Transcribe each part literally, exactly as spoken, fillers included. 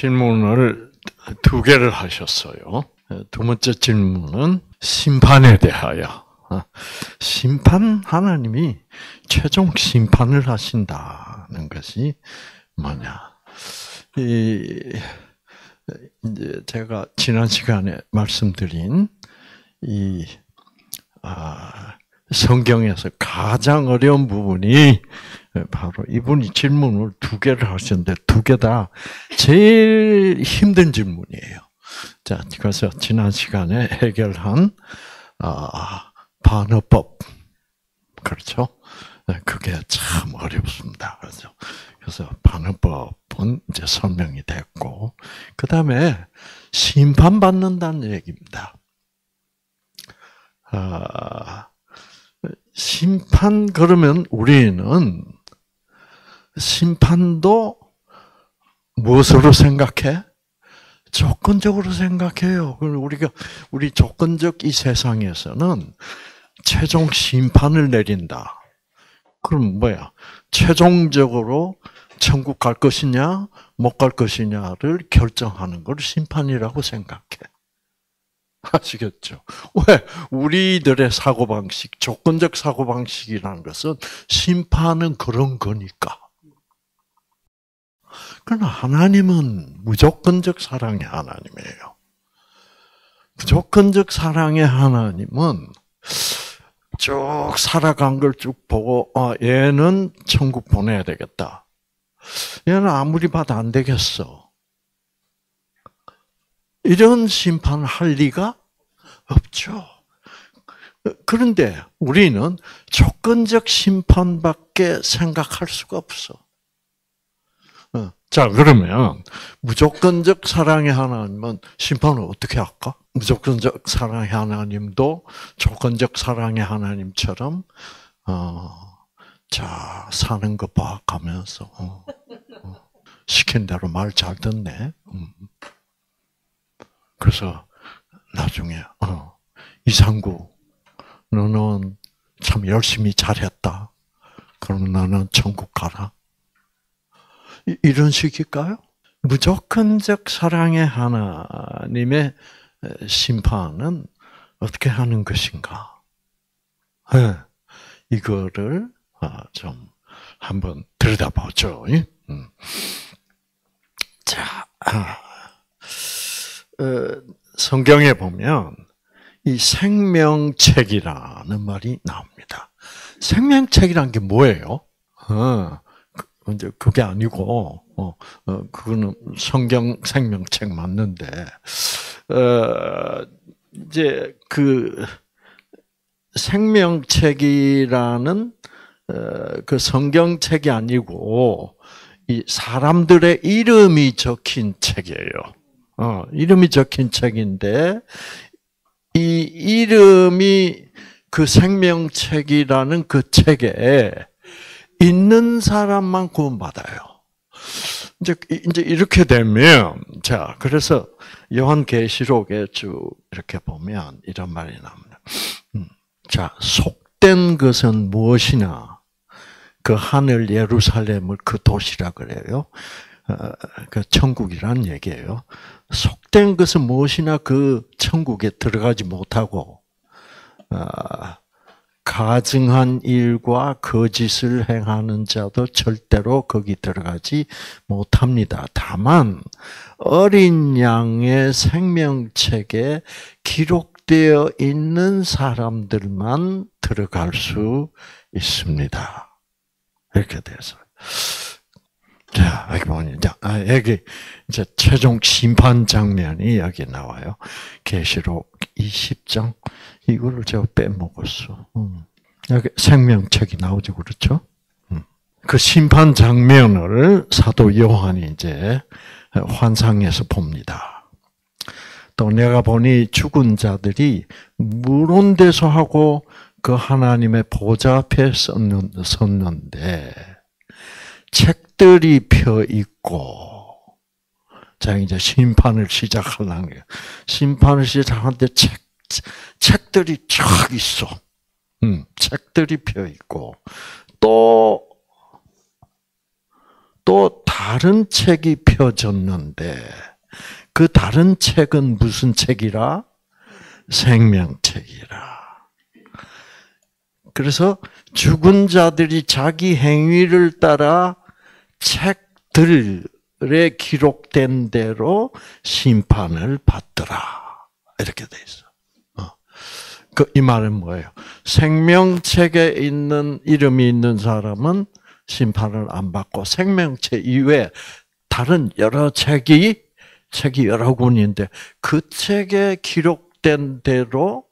질문을 두 개를 하셨어요. 두 번째 질문은 심판에 대하여. 심판, 하나님이 최종 심판을 하신다는 것이 뭐냐? 이 이제 제가 지난 시간에 말씀드린 이 아, 성경에서 가장 어려운 부분이 바로 이분이 질문을 두 개를 하셨는데 두 개 다 제일 힘든 질문이에요. 자, 그래서 지난 시간에 해결한 아, 반어법, 그렇죠? 그게 참 어렵습니다. 그래서 그래서 반어법은 이제 설명이 됐고, 그 다음에 심판받는다는 얘기입니다. 아, 심판, 그러면 우리는 심판도 무엇으로 생각해? 조건적으로 생각해요. 우리가, 우리 조건적 이 세상에서는 최종 심판을 내린다. 그럼 뭐야? 최종적으로 천국 갈 것이냐, 못 갈 것이냐를 결정하는 걸 심판이라고 생각해. 아시겠죠? 왜? 우리들의 사고방식, 조건적 사고방식이라는 것은 심판은 그런 거니까. 그러나 하나님은 무조건적 사랑의 하나님이에요. 무조건적 사랑의 하나님은 쭉 살아간 걸 쭉 보고, 아, 얘는 천국 보내야 되겠다. 얘는 아무리 봐도 안 되겠어. 이런 심판을 할 리가 없죠. 그런데 우리는 조건적 심판밖에 생각할 수가 없어. 자, 그러면 무조건적 사랑의 하나님은 심판을 어떻게 할까? 무조건적 사랑의 하나님도 조건적 사랑의 하나님처럼 어, 자, 사는 거 봐 가면서 어, 어, 시킨 대로 말 잘 듣네. 음. 그래서 나중에 어, 이상구, 너는 참 열심히 잘했다. 그럼 너는 천국 가라. 이런 식일까요? 무조건적 사랑의 하나님의 심판은 어떻게 하는 것인가? 네, 이거를 좀 한번 들여다보죠. 자, 성경에 보면 이 생명책이라는 말이 나옵니다. 생명책이란 게 뭐예요? 이제 그게 아니고, 어, 어, 그거는 성경 생명책 맞는데, 어, 이제 그 생명책이라는 어, 그 성경책이 아니고 이 사람들의 이름이 적힌 책이에요. 어, 이름이 적힌 책인데 이 이름이 그 생명책이라는 그 책에 있는 사람만 구원받아요. 이제, 이제 이렇게 되면, 자, 그래서 요한계시록에 쭉 이렇게 보면 이런 말이 나옵니다. 자, 속된 것은 무엇이냐? 그 하늘 예루살렘을 그 도시라 그래요. 그 천국이란 얘기예요. 속된 것은 무엇이냐? 그 천국에 들어가지 못하고, 가증한 일과 거짓을 행하는 자도 절대로 거기 들어가지 못합니다. 다만 어린 양의 생명책에 기록되어 있는 사람들만 들어갈 수 있습니다. 이렇게 돼서. 자, 여기 보니까, 아, 여기 이제 최종 심판 장면이 여기 나와요. 계시록 이십 장. 이거를 제가 빼먹었어. 음. 여기 생명책이 나오죠, 그렇죠? 음. 그 심판 장면을 사도 요한이 이제 환상에서 봅니다. 또 내가 보니 죽은 자들이 물온대서 하고 그 하나님의 보좌 앞에 섰는데 책들이 펴 있고, 자 이제 심판을 시작하려는 거예요. 심판을 시작하는데 책 책들이 쫙 있어. 음, 책들이 펴 있고 또 또 다른 책이 펴졌는데 그 다른 책은 무슨 책이라? 생명책이라. 그래서 죽은 자들이 자기 행위를 따라 책들에 기록된 대로 심판을 받더라. 이렇게 돼 있어. 그, 이 말은 뭐예요? 생명책에 있는, 이름이 있는 사람은 심판을 안 받고 생명책 이외에 다른 여러 책이, 책이 여러 권인데 그 책에 기록된 대로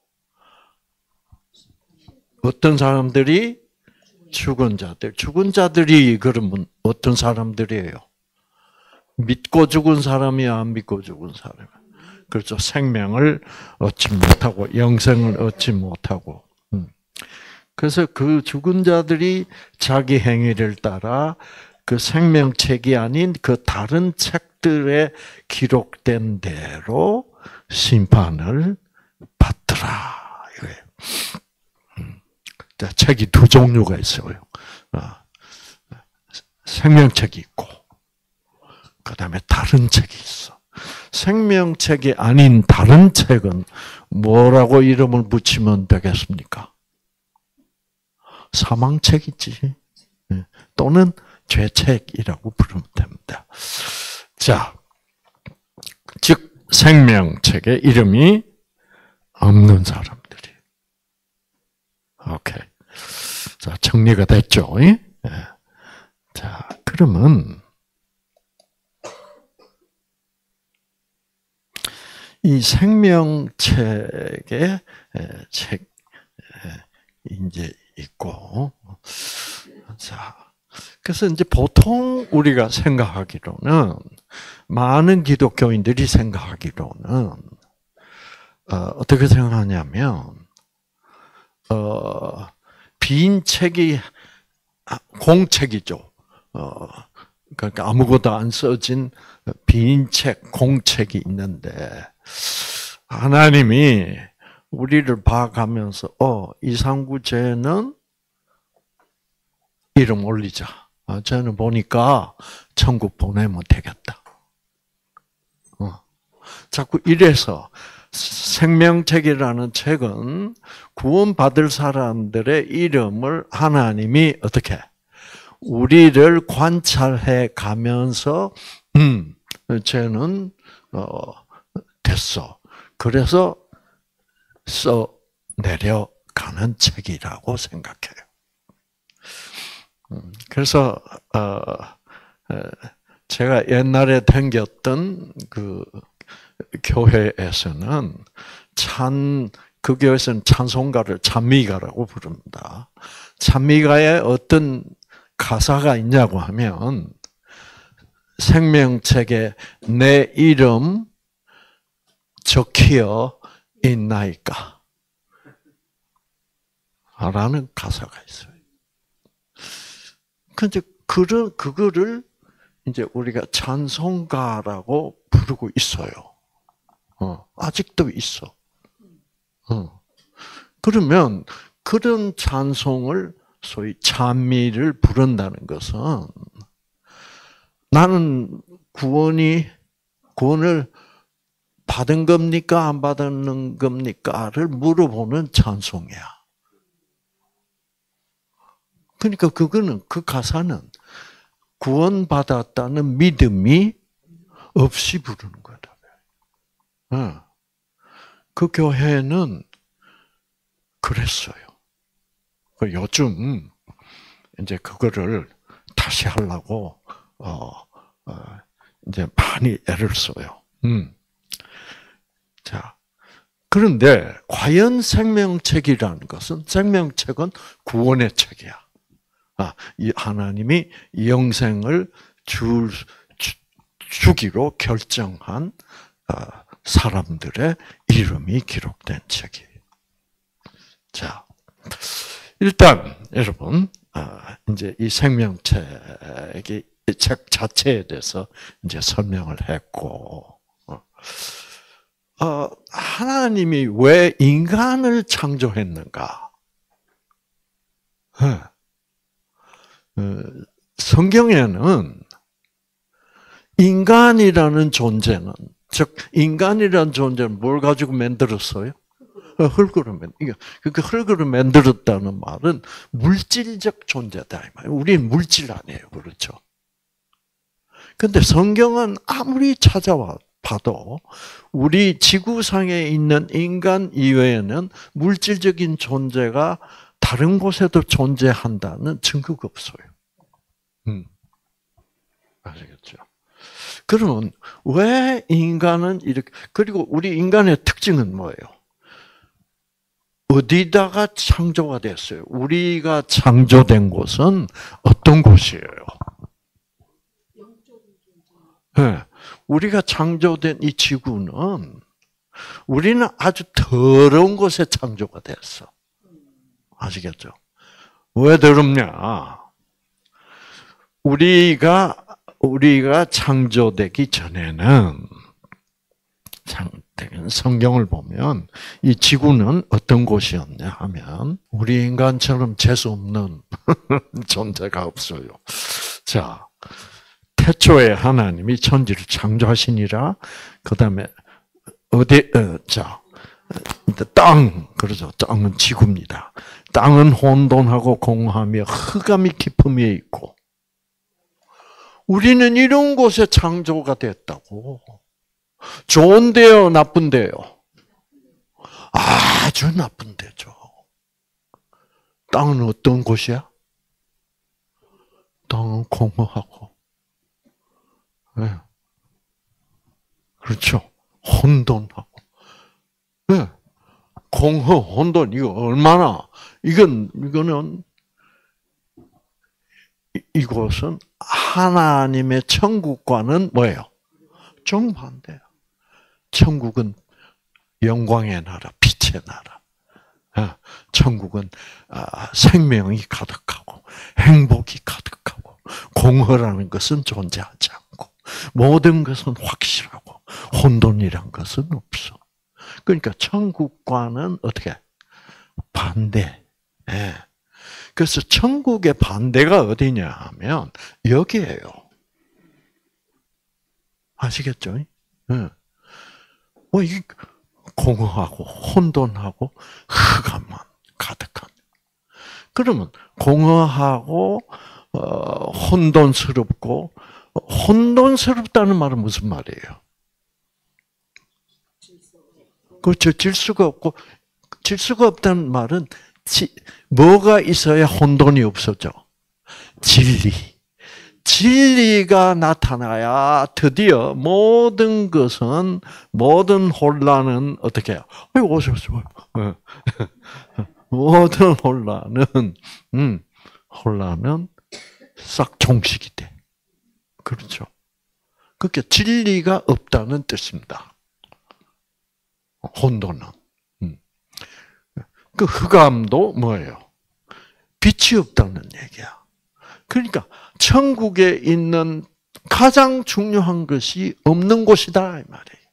어떤 사람들이 죽은 자들, 죽은 자들이 그러면 어떤 사람들이에요? 믿고 죽은 사람이야, 안 믿고 죽은 사람이야. 그렇죠. 생명을 얻지 못하고 영생을 얻지 못하고. 그래서 그 죽은 자들이 자기 행위를 따라 그 생명책이 아닌 그 다른 책들에 기록된 대로 심판을 받더라. 이거예요. 책이 두 종류가 있어요. 생명책이 있고, 그 다음에 다른 책이 있어. 생명책이 아닌 다른 책은 뭐라고 이름을 붙이면 되겠습니까? 사망책이지. 또는 죄책이라고 부르면 됩니다. 자, 즉 생명책에 이름이 없는 사람들이. 오케이. 자, 정리가 됐죠? 예? 자, 그러면 이 생명책에 책 이제 있고, 자, 그래서 이제 보통 우리가 생각하기로는 많은 기독교인들이 생각하기로는 어, 어떻게 생각하냐면 어, 빈 책이 공책이죠. 어, 그러니까 아무것도 안 써진 빈 책, 공책이 있는데 하나님이 우리를 봐가면서 어, 이상구 쟤는 이름 올리자. 아, 쟤는 보니까 천국 보내면 되겠다. 어. 자꾸 이래서 생명책이라는 책은 구원받을 사람들의 이름을 하나님이 어떻게 우리를 관찰해 가면서 음, 쟤는 어, 됐어. 그래서 써 내려가는 책이라고 생각해요. 그래서 어, 제가 옛날에 다녔던 그 교회에서는 찬 그 교회에서는 찬송가를 찬미가라고 부릅니다. 찬미가에 어떤 가사가 있냐고 하면 생명책에 내 이름 적혀 있나이까? 라는 가사가 있어요. 근데 그를, 그거를 이제 우리가 찬송가라고 부르고 있어요. 어, 아직도 있어. 어. 그러면 그런 찬송을 소위 찬미를 부른다는 것은 나는 구원이, 구원을 받은 겁니까? 안 받은 겁니까?를 물어보는 찬송이야. 그러니까 그거는, 그 가사는 구원받았다는 믿음이 없이 부르는 거다. 그 교회는 그랬어요. 요즘 이제 그거를 다시 하려고 어, 어, 이제 많이 애를 써요. 음. 자, 그런데 과연 생명책이라는 것은 생명책은 구원의 책이야. 아, 이 하나님이 영생을 줄 주, 주기로 결정한 어, 사람들의 이름이 기록된 책이에요. 자, 일단 여러분 이제 이 생명책이 책 자체에 대해서 이제 설명을 했고, 어, 하나님이 왜 인간을 창조했는가? 성경에는 인간이라는 존재는, 즉 인간이라는 존재는 뭘 가지고 만들었어요? 흙으로 만. 그러니까 흙으로 만들었다는 말은 물질적 존재다 이 말이에요. 우리는 물질 아니에요, 그렇죠? 근데 성경은 아무리 찾아와 봐도 우리 지구상에 있는 인간 이외에는 물질적인 존재가 다른 곳에도 존재한다는 증거가 없어요. 음. 아시겠죠? 그러면 왜 인간은 이렇게, 그리고 우리 인간의 특징은 뭐예요? 어디다가 창조가 됐어요? 우리가 창조된 곳은 어떤 곳이에요? 네. 우리가 창조된 이 지구는 우리는 아주 더러운 곳에 창조가 됐어. 아시겠죠? 왜 더럽냐? 우리가 우리가 창조되기 전에는 성경을 보면 이 지구는 어떤 곳이었냐 하면 우리 인간처럼 재수 없는 존재가 없어요. 자, 태초에 하나님이 천지를 창조하시니라. 그다음에 어디 어, 자, 땅 그러죠. 땅은 지구입니다. 땅은 혼돈하고 공허하며 흑암이 깊음에 있고 우리는 이런 곳에 창조가 됐다고. 좋은데요, 나쁜데요? 아주 나쁜데죠. 땅은 어떤 곳이야? 땅은 공허하고, 네. 그렇죠. 혼돈하고, 네. 공허, 혼돈 이거 얼마나 이건 이거는 이곳은 하나님의 천국과는 뭐예요? 정반대예요. 천국은 영광의 나라, 빛의 나라. 천국은 생명이 가득하고 행복이 가득하고 공허라는 것은 존재하지 않고 모든 것은 확실하고 혼돈이란 것은 없어. 그러니까 천국과는 어떻게 반대. 그래서 천국의 반대가 어디냐 하면 여기예요. 아시겠죠? 네. 뭐, 이 공허하고 혼돈하고 흑암만 가득한. 그러면 공허하고 어, 혼돈스럽고 혼돈스럽다는 말은 무슨 말이에요? 그렇죠. 질서가 없고 질서가 없다는 말은 지, 뭐가 있어야 혼돈이 없어져? 진리. 진리가 나타나야 드디어 모든 것은, 모든 혼란은 어떻게 해요? 아이고, 오셨어요. 모든 혼란은, 음, 혼란은 싹 종식이 돼. 그렇죠. 그러니까 진리가 없다는 뜻입니다. 혼돈은. 음. 그 흑암도 뭐예요? 빛이 없다는 얘기야. 그러니까 천국에 있는 가장 중요한 것이 없는 곳이다 이 말이에요.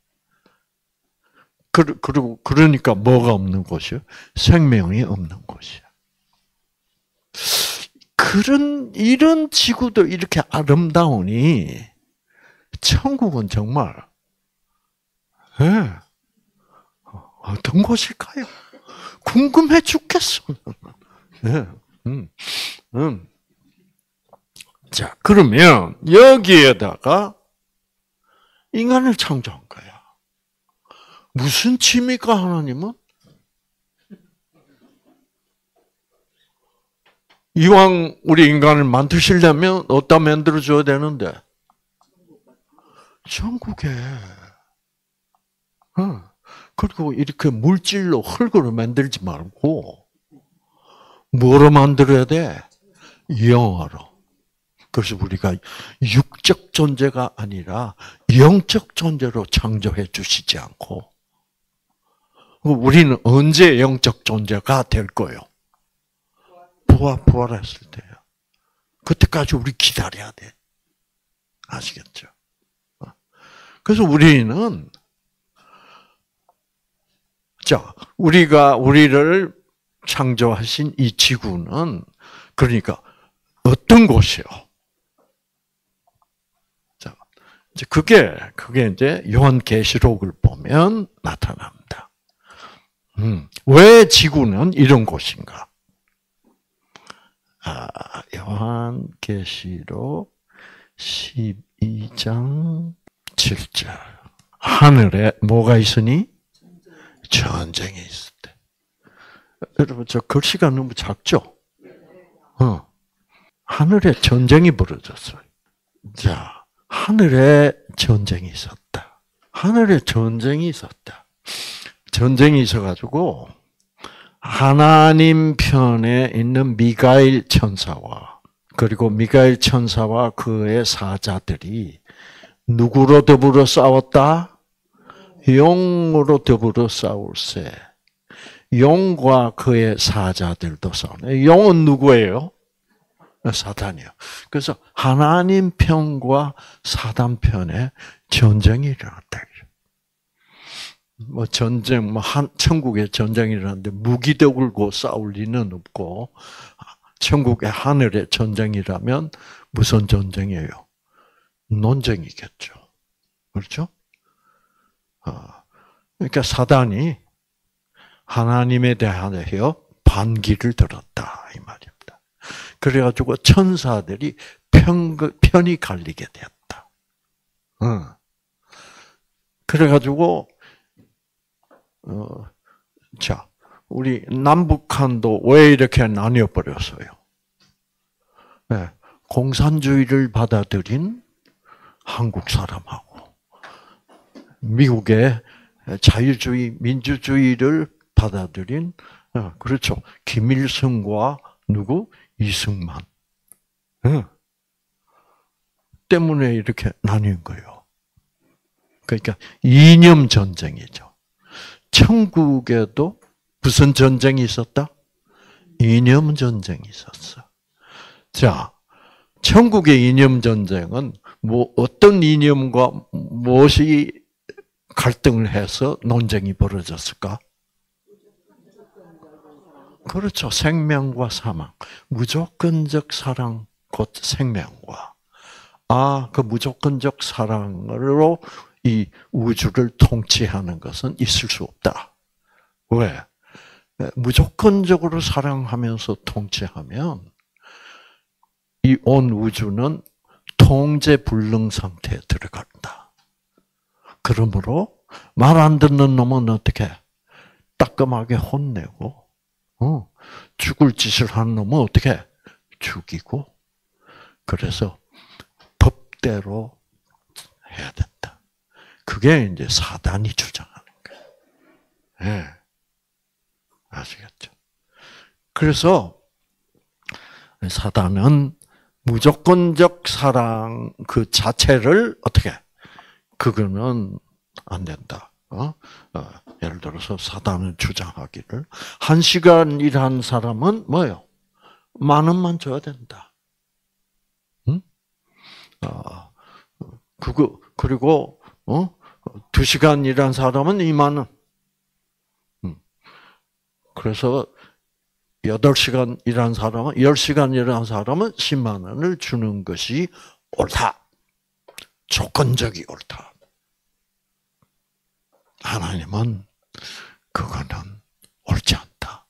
그리고 그러니까 뭐가 없는 곳이요? 생명이 없는 곳이야. 그런 이런 지구도 이렇게 아름다우니 천국은 정말 네. 어떤 곳일까요? 궁금해 죽겠어. 네. 음. 음. 자, 그러면 여기에다가 인간을 창조한 거야. 무슨 취미가 하나님은? 이왕 우리 인간을 만드시려면 어디다 만들어줘야 되는데? 천국에. 그리고 이렇게 물질로 흙으로 만들지 말고 뭐로 만들어야 돼? 영어로. 그래서 우리가 육적 존재가 아니라 영적 존재로 창조해 주시지 않고 우리는 언제 영적 존재가 될 거예요? 부활, 부활했을 때요. 그때까지 우리 기다려야 돼. 아시겠죠? 그래서 우리는 자, 우리가 우리를 창조하신 이 지구는 그러니까 어떤 곳이요? 자, 그게 그게 이제 요한계시록을 보면 나타납니다. 음, 왜 지구는 이런 곳인가? 아, 요한계시록 십이 장 칠 절. 하늘에 뭐가 있으니? 전쟁이 있을 때. 여러분, 저 글씨가 너무 작죠? 어. 하늘에 전쟁이 벌어졌어요. 자, 하늘에 전쟁이 있었다. 하늘에 전쟁이 있었다. 전쟁이 있어가지고, 하나님 편에 있는 미가엘 천사와, 그리고 미가엘 천사와 그의 사자들이 누구로 더불어 싸웠다? 용으로 더불어 싸울세. 용과 그의 사자들도 싸우네. 용은 누구예요? 사단이요. 그래서 하나님 편과 사단 편에 전쟁이 일어났다. 뭐 전쟁, 뭐 한, 천국에 전쟁이 일어났는데 무기도 들고 싸울 리는 없고, 천국의 하늘에 전쟁이라면 무슨 전쟁이에요? 논쟁이겠죠. 그렇죠? 그러니까 사단이 하나님에 대하여 반기를 들었다 이 말입니다. 그래가지고 천사들이 편, 편이 갈리게 되었다. 어. 그래가지고 어, 자 우리 남북한도 왜 이렇게 나뉘어 버렸어요? 네, 공산주의를 받아들인 한국 사람하고 미국의 자유주의, 민주주의를 받아들인 그렇죠. 김일성과 누구? 이승만. 때문에 이렇게 나뉜 거예요. 그러니까 이념 전쟁이죠. 천국에도 무슨 전쟁이 있었다? 이념 전쟁이 있었어. 자, 천국의 이념 전쟁은 뭐 어떤 이념과 무엇이 갈등을 해서 논쟁이 벌어졌을까? 그렇죠. 생명과 사망. 무조건적 사랑, 곧 생명과. 아, 그 무조건적 사랑으로 이 우주를 통치하는 것은 있을 수 없다. 왜? 무조건적으로 사랑하면서 통치하면 이 온 우주는 통제 불능 상태에 들어간다. 그러므로 말 안 듣는 놈은 어떻게 따끔하게 혼내고, 어, 죽을 짓을 하는 놈은 어떻게 죽이고, 그래서 법대로 해야 된다. 그게 이제 사단이 주장하는 거예요. 예. 네. 아시겠죠? 그래서 사단은 무조건적 사랑 그 자체를 어떻게 그거는 안 된다. 어? 어, 예를 들어서 사단은 주장하기를 한 시간 일한 사람은 뭐요? 만 원만 줘야 된다. 응? 어, 그거 그리고 어? 두 시간 일한 사람은 이만 원. 응. 그래서 여덟 시간 일한 사람은 열 시간 일한 사람은 십만 원을 주는 것이 옳다. 조건적이 옳다. 하나님은 그거는 옳지 않다.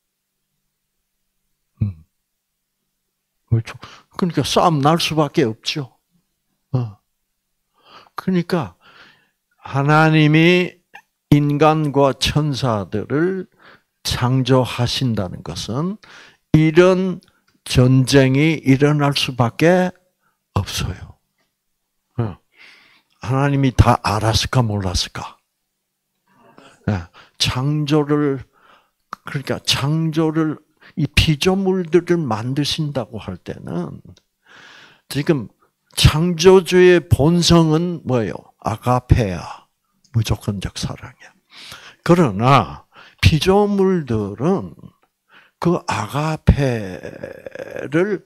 음. 그렇죠. 그러니까 싸움 날 수밖에 없죠. 어. 그러니까 하나님이 인간과 천사들을 창조하신다는 것은 이런 전쟁이 일어날 수밖에 없어요. 어. 하나님이 다 알았을까 몰랐을까? 창조를 그러니까 창조를 이 피조물들을 만드신다고 할 때는 지금 창조주의 본성은 뭐예요? 아가페야, 무조건적 사랑이야. 그러나 피조물들은 그 아가페를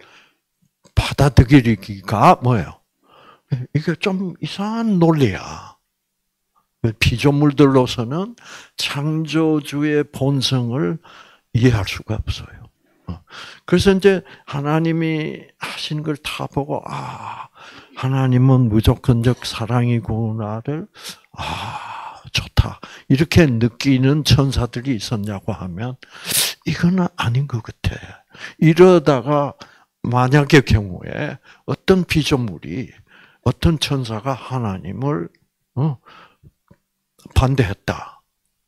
받아들이기가 뭐예요? 이게 좀 이상한 논리야. 피조물들로서는 창조주의 본성을 이해할 수가 없어요. 그래서 이제 하나님이 하신 걸 다 보고 아 하나님은 무조건적 사랑이구나를 아 좋다 이렇게 느끼는 천사들이 있었냐고 하면 이거는 아닌 것 같아. 이러다가 만약의 경우에 어떤 피조물이 어떤 천사가 하나님을 어, 반대했다.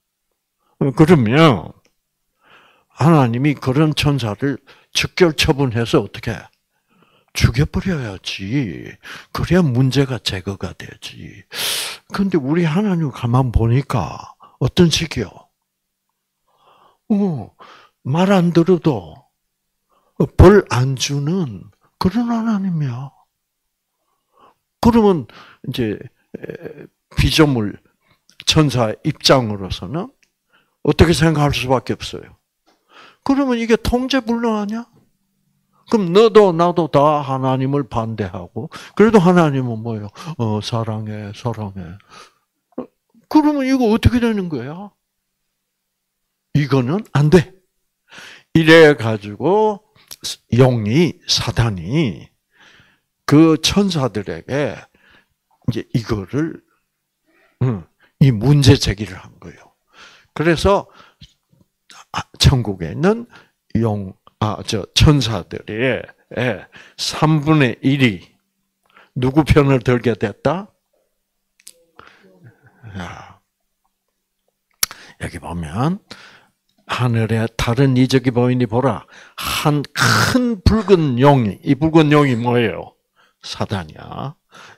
그러면 하나님이 그런 천사를 즉결 처분해서 어떻게 죽여버려야지. 그래야 문제가 제거가 되지. 근데 우리 하나님 가만 보니까 어떤 식이요? 어, 말 안 들어도 벌 안 주는 그런 하나님이야. 그러면 이제 피조물 천사 입장으로서는 어떻게 생각할 수밖에 없어요. 그러면 이게 통제불능 아니야? 그럼 너도 나도 다 하나님을 반대하고 그래도 하나님은 뭐예요? 어, 사랑해, 사랑해. 그러면 이거 어떻게 되는 거야? 이거는 안 돼. 이래 가지고 영이 사단이 그 천사들에게 이제 이거를 이 문제 제기를 한 거예요. 그래서 천국에 있는 용, 아, 저 천사들의 삼분의 일이 누구 편을 들게 됐다? 야, 여기 보면 하늘에 다른 이적이 보이니 보라. 한 큰 붉은 용이, 이 붉은 용이 뭐예요? 사단이야.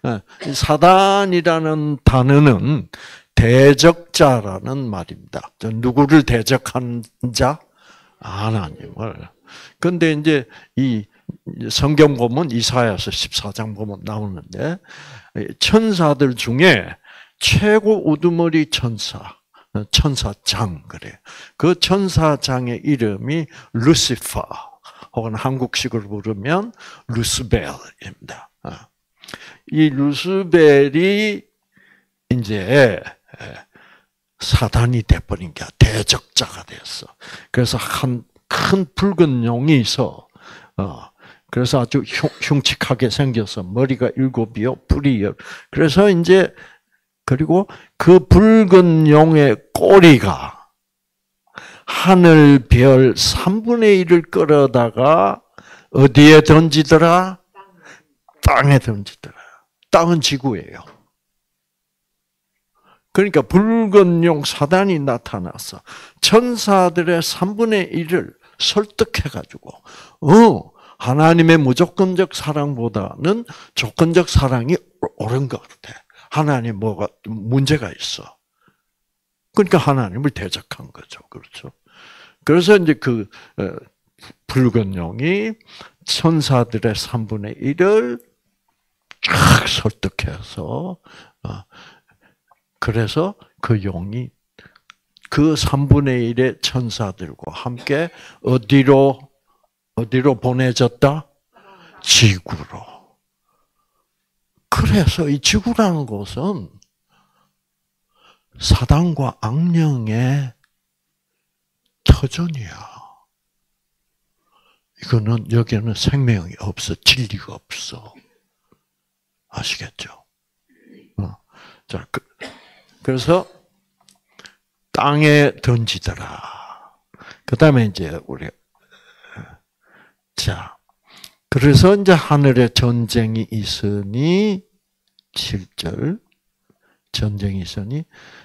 사단이라는 단어는 대적자라는 말입니다. 누구를 대적한 자? 하나님을. 근데 이제 이 성경 보면 이사야서 십사 장 보면 나오는데 천사들 중에 최고 우두머리 천사, 천사장 그래. 그 천사장의 이름이 루시퍼 혹은 한국식으로 부르면 루스벨입니다. 이 루스벨이 이제 사단이 돼버린 게 대적자가 됐어. 그래서 한 큰 붉은 용이 있어. 어, 그래서 아주 흉, 흉측하게 생겨서 머리가 일곱이요, 뿔이 열. 그래서 이제 그리고 그 붉은 용의 꼬리가 하늘 별 삼분의 일을 끌어다가 어디에 던지더라? 땅에 던지더라. 땅은 지구예요. 그러니까 붉은 용 사단이 나타나서 천사들의 삼분의 일을 설득해가지고, 어, 하나님의 무조건적 사랑보다는 조건적 사랑이 옳은 것 같아. 하나님 뭐가 문제가 있어. 그러니까 하나님을 대적한 거죠. 그렇죠. 그래서 이제 그 붉은 용이 천사들의 삼분의 일을 쫙 설득해서, 그래서 그 용이 그 삼분의 일의 천사들과 함께 어디로, 어디로 보내졌다? 지구로. 그래서 이 지구라는 곳은 사단과 악령의 터전이야. 이거는 여기에는 생명이 없어, 진리가 없어. 아시겠죠? 어. 자, 그, 그래서 땅에 던지더라. 그 다음에 이제 우리 자, 그래서 이제 하늘에 전쟁이 있으니 칠 절 전쟁이 있으니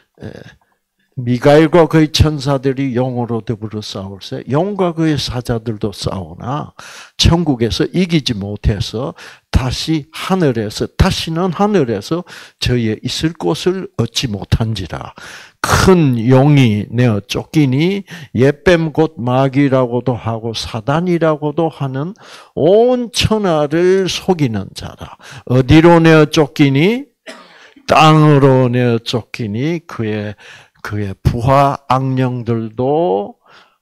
미가엘과 그의 천사들이 영으로 더불어 싸울세 영과 그의 사자들도 싸우나 천국에서 이기지 못해서 다시 하늘에서 다시는 하늘에서 저희의 있을 곳을 얻지 못한지라. 큰 용이 내어 쫓기니 옛뱀 곧 마귀라고도 하고 사단이라고도 하는 온 천하를 속이는 자라. 어디로 내어 쫓기니? 땅으로 내어 쫓기니 그의 그의 부하 악령들도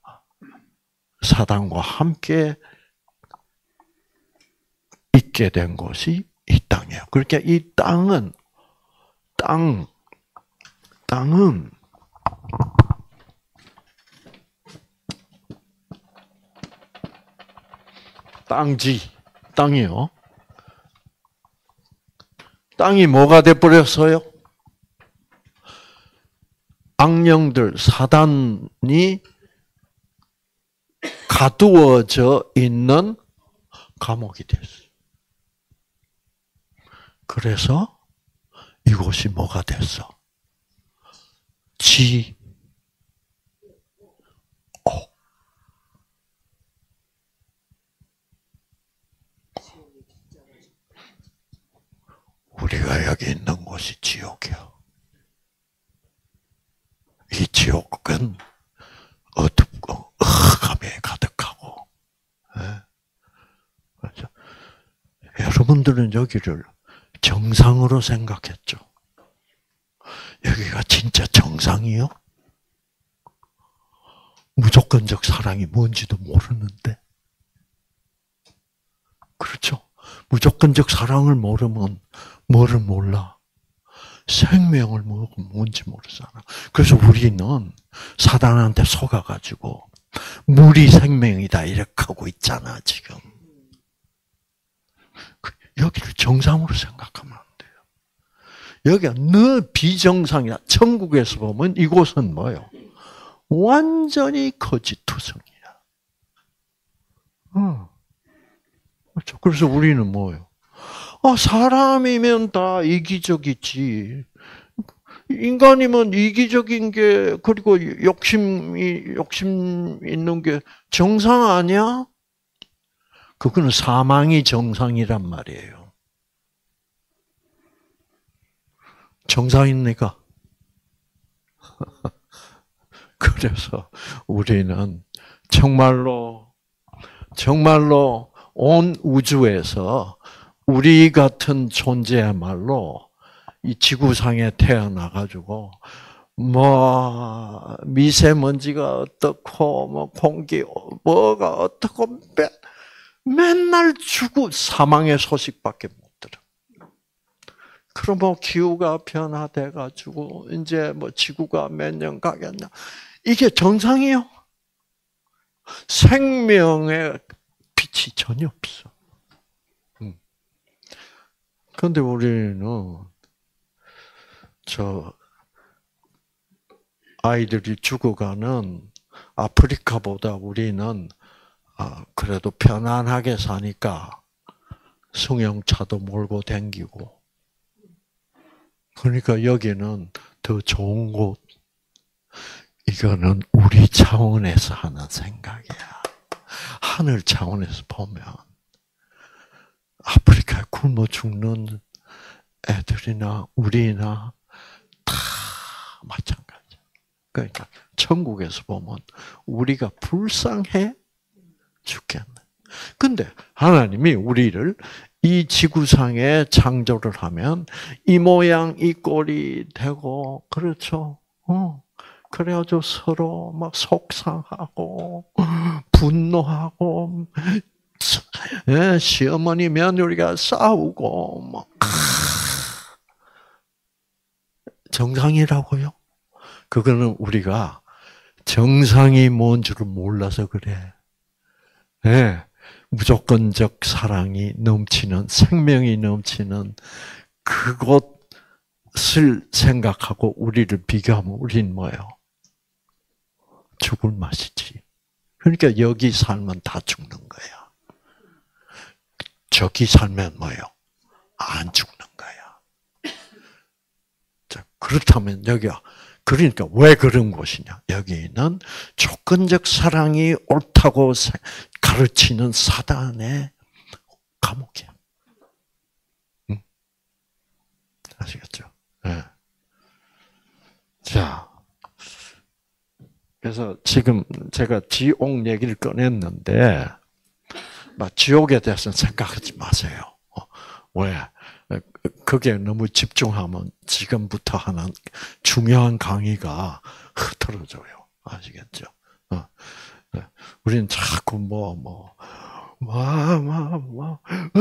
사단과 함께 있게 된 곳이 이 땅이에요. 그러니까 이 땅은 땅 땅은 땅지 땅이요. 땅이 뭐가 돼버렸어요? 악령들, 사단이 가두어져 있는 감옥이 됐어요. 그래서 이곳이 뭐가 됐어? 지, 오. 우리가 여기 있는 곳이 지옥이야. 이 지옥은 어둡고 흑암이 가득하고. 네? 그렇죠? 여러분들은 여기를 정상으로 생각했죠. 여기가 진짜 정상이요? 무조건적 사랑이 뭔지도 모르는데. 그렇죠? 무조건적 사랑을 모르면 뭐를 몰라? 생명을 뭔지 모르잖아. 그래서 우리는 사단한테 속아가지고 물이 생명이다 이렇게 하고 있잖아 지금. 여기를 정상으로 생각하면 안 돼요. 여기가 늘 비정상이야. 천국에서 보면 이곳은 뭐예요? 완전히 거짓투성이야. 어. 그렇죠. 그래서 우리는 뭐예요? 아, 사람이면 다 이기적이지. 인간이면 이기적인 게, 그리고 욕심이, 욕심 있는 게 정상 아니야? 그거는 사망이 정상이란 말이에요. 정상입니까? 그래서 우리는 정말로, 정말로 온 우주에서 우리 같은 존재야말로 이 지구상에 태어나가지고, 뭐, 미세먼지가 어떻고, 뭐, 공기, 뭐가 어떻고, 매, 맨날 죽고 사망의 소식밖에 못 들어. 그럼 뭐, 기후가 변화돼가지고, 이제 뭐, 지구가 몇 년 가겠냐. 이게 정상이요? 생명의 빛이 전혀 없어. 그런데 우리는 저 아이들이 죽어가는 아프리카보다 우리는 그래도 편안하게 사니까 승용차도 몰고 댕기고, 그러니까 여기는 더 좋은 곳. 이거는 우리 차원에서 하는 생각이야. 하늘 차원에서 보면 아프리카에 굶어 죽는 애들이나 우리나 다 마찬가지야. 그러니까 천국에서 보면 우리가 불쌍해 죽겠네. 근데 하나님이 우리를 이 지구상에 창조를 하면 이 모양 이 꼴이 되고, 그렇죠? 어. 그래가지고 서로 막 속상하고 분노하고, 예, 시어머니 며느리가 싸우고 막 정상이라고요? 그거는 우리가 정상이 뭔 줄을 몰라서 그래. 예, 무조건적 사랑이 넘치는, 생명이 넘치는 그것을 생각하고 우리를 비교하면 우리는 뭐예요? 죽을 맛이지. 그러니까 여기 살면 다 죽는 거야. 저기 살면 뭐예요? 안 죽는 거야. 자, 그렇다면 여기가, 그러니까 왜 그런 곳이냐? 여기는 조건적 사랑이 옳다고 가르치는 사단의 감옥이야. 응? 아시겠죠? 네. 자, 그래서 지금 제가 지옥 얘기를 꺼냈는데, 막 지옥에 대해서는 생각하지 마세요. 왜? 그게 너무 집중하면 지금부터 하는 중요한 강의가 흐트러져요. 아시겠죠? 우리는 자꾸 뭐, 뭐, 와, 와, 와,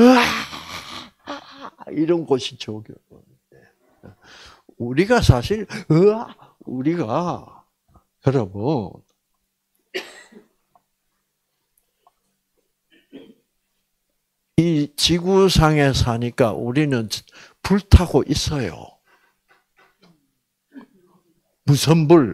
이런 것이 지옥이었는데, 우리가 사실, 으아, 우리가, 여러분, 이 지구상에 사니까 우리는 불타고 있어요. 무슨 불?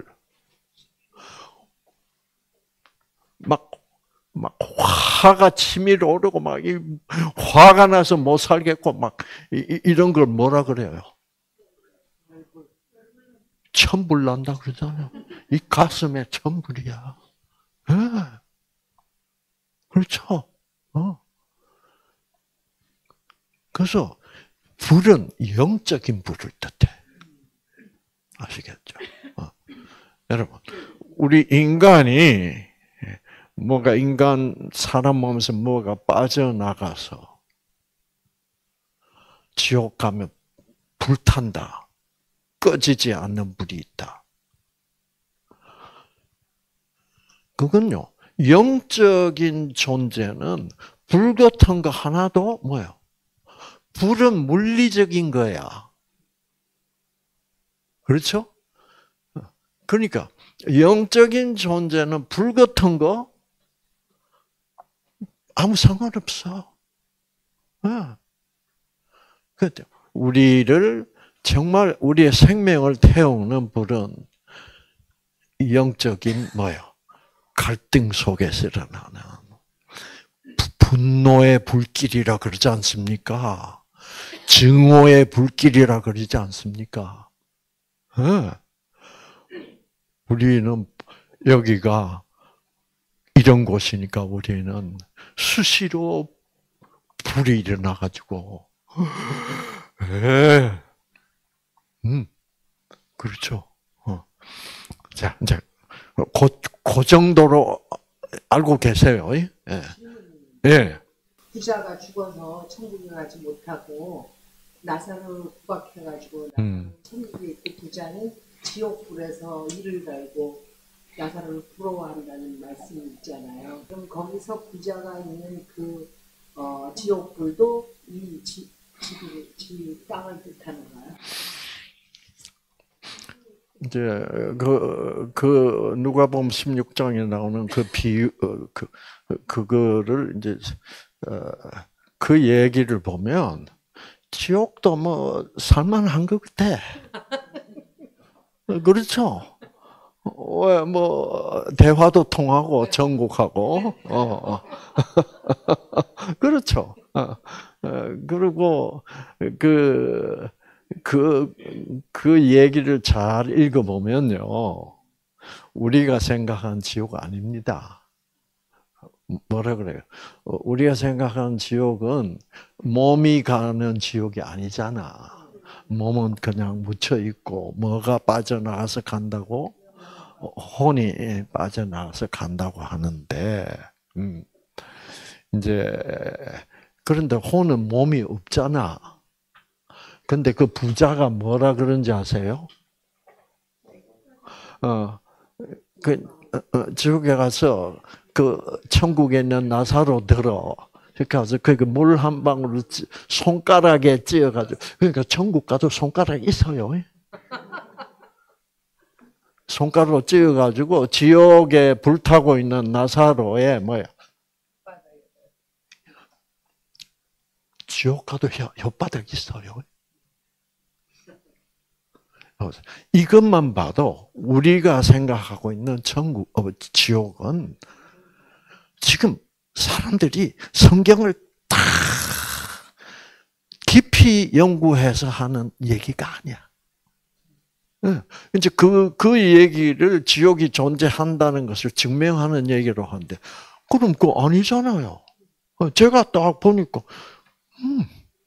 막, 막 화가 치밀어 오르고 막 이, 화가 나서 못 살겠고 막 이, 이런 걸 뭐라 그래요? 천불 난다 그러잖아요. 이 가슴에 천불이야. 네. 그렇죠. 어. 그래서 불은 영적인 불을 뜻해. 아시겠죠? 어. 여러분, 우리 인간이 뭐가 인간 사람 몸에서 뭐가 빠져나가서 지옥 가면 불탄다. 꺼지지 않는 불이 있다. 그건요. 영적인 존재는 불 같은 거 하나도 뭐예요? 불은 물리적인 거야. 그렇죠? 그러니까 영적인 존재는 불 같은 거 아무 상관없어. 그런데 우리를 정말 우리의 생명을 태우는 불은 영적인 뭐예요? 갈등 속에서 일어나는 분노의 불길이라 그러지 않습니까? 증오의 불길이라 그러지 않습니까? 네. 우리는 여기가 이런 곳이니까 우리는 수시로 불이 일어나가지고, 네. 음, 그렇죠. 어. 자, 이제 그, 그 정도로 알고 계세요. 예. 예. 부자가 죽어서 천국에 가지 못하고 나사로를 구박해가지고 음. 천국에 있고 부자는 지옥불에서 이를 갈고 나사로를 부러워한다는 말씀이 있잖아요. 그럼 거기서 부자가 있는 그 어, 지옥불도 이 지, 지구, 지 땅을 뜻하는가요? 이제 그, 그 누가복음 십육 장에 나오는 그 비유 그 그거를 이제 어, 그 얘기를 보면 지옥도 뭐 살만한 것 같아. 그렇죠? 왜 뭐 대화도 통하고 전국하고 어, 어. 그렇죠. 어, 그리고 그 그, 그 얘기를 잘 읽어보면요. 우리가 생각한 지옥 아닙니다. 뭐라 그래요? 우리가 생각한 지옥은 몸이 가는 지옥이 아니잖아. 몸은 그냥 묻혀있고, 뭐가 빠져나가서 간다고? 혼이 빠져나가서 간다고 하는데, 음, 이제, 그런데 혼은 몸이 없잖아. 근데 그 부자가 뭐라 그런지 아세요? 어, 그, 어, 지옥에 가서 그 천국에 있는 나사로 들어. 이렇게 해서 그 물 한 방울을 손가락에 찧어가지고, 그러니까 천국 가도 손가락이 있어요. 손가락으로 찧어가지고 지옥에 불타고 있는 나사로에 뭐야? 지옥 가도 혓, 혓바닥 있어요. 이것만 봐도 우리가 생각하고 있는 천국, 어, 지옥은 지금 사람들이 성경을 다 깊이 연구해서 하는 얘기가 아니야. 이제 그, 그 얘기를 지옥이 존재한다는 것을 증명하는 얘기로 하는데, 그럼 그거 아니잖아요. 제가 딱 보니까, 음,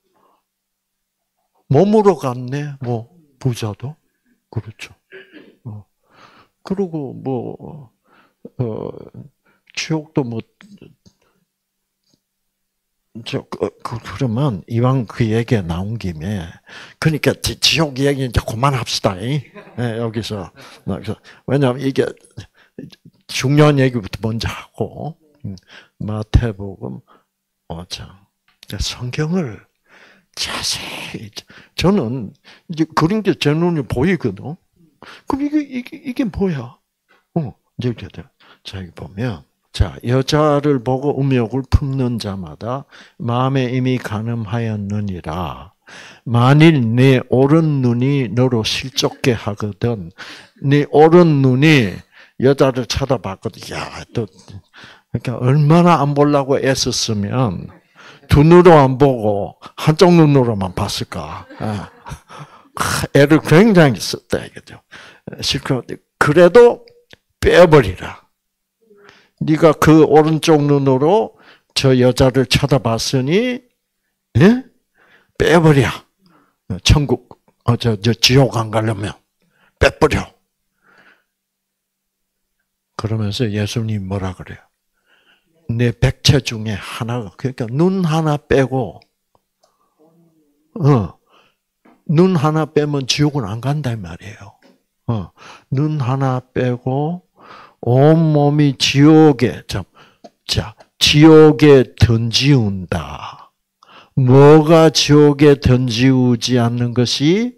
몸으로 갔네, 뭐, 부자도. 그렇죠. 어. 그리고 뭐, 어, 지옥도 뭐, 저, 그, 그러면 이왕 그 얘기가 나온 김에, 그러니까 지옥 얘기 이제 그만합시다. 네, 여기서. 왜냐하면 이게 중요한 얘기부터 먼저 하고, 마태복음 오 장. 성경을 자세히, 저는 이제 그런 게 제 눈에 보이거든. 그럼 이게, 이게, 이게 뭐야? 어, 이렇게 돼. 자, 여기 보면, 자, 여자를 보고 음욕을 품는 자마다 마음에 이미 간음하였느니라. 만일 네 오른 눈이 너로 실족게 하거든, 네 오른 눈이 여자를 쳐다봤거든. 야, 또 그러니까 얼마나 안 보려고 애썼으면 두 눈으로 안 보고 한쪽 눈으로만 봤을까. 애를 굉장히 썼다 이거죠. 실컷 그래도 빼버리라. 네가 그 오른쪽 눈으로 저 여자를 쳐다봤으니, 예? 빼버려. 천국, 어, 저, 저 지옥 안 가려면 빼버려. 그러면서 예수님 뭐라 그래요? 내 백체 중에 하나가, 그러니까 눈 하나 빼고, 어, 눈 하나 빼면 지옥은 안 간다 이 말이에요. 어, 눈 하나 빼고 온 몸이 지옥에, 자, 자, 지옥에 던지운다. 뭐가 지옥에 던지우지 않는 것이?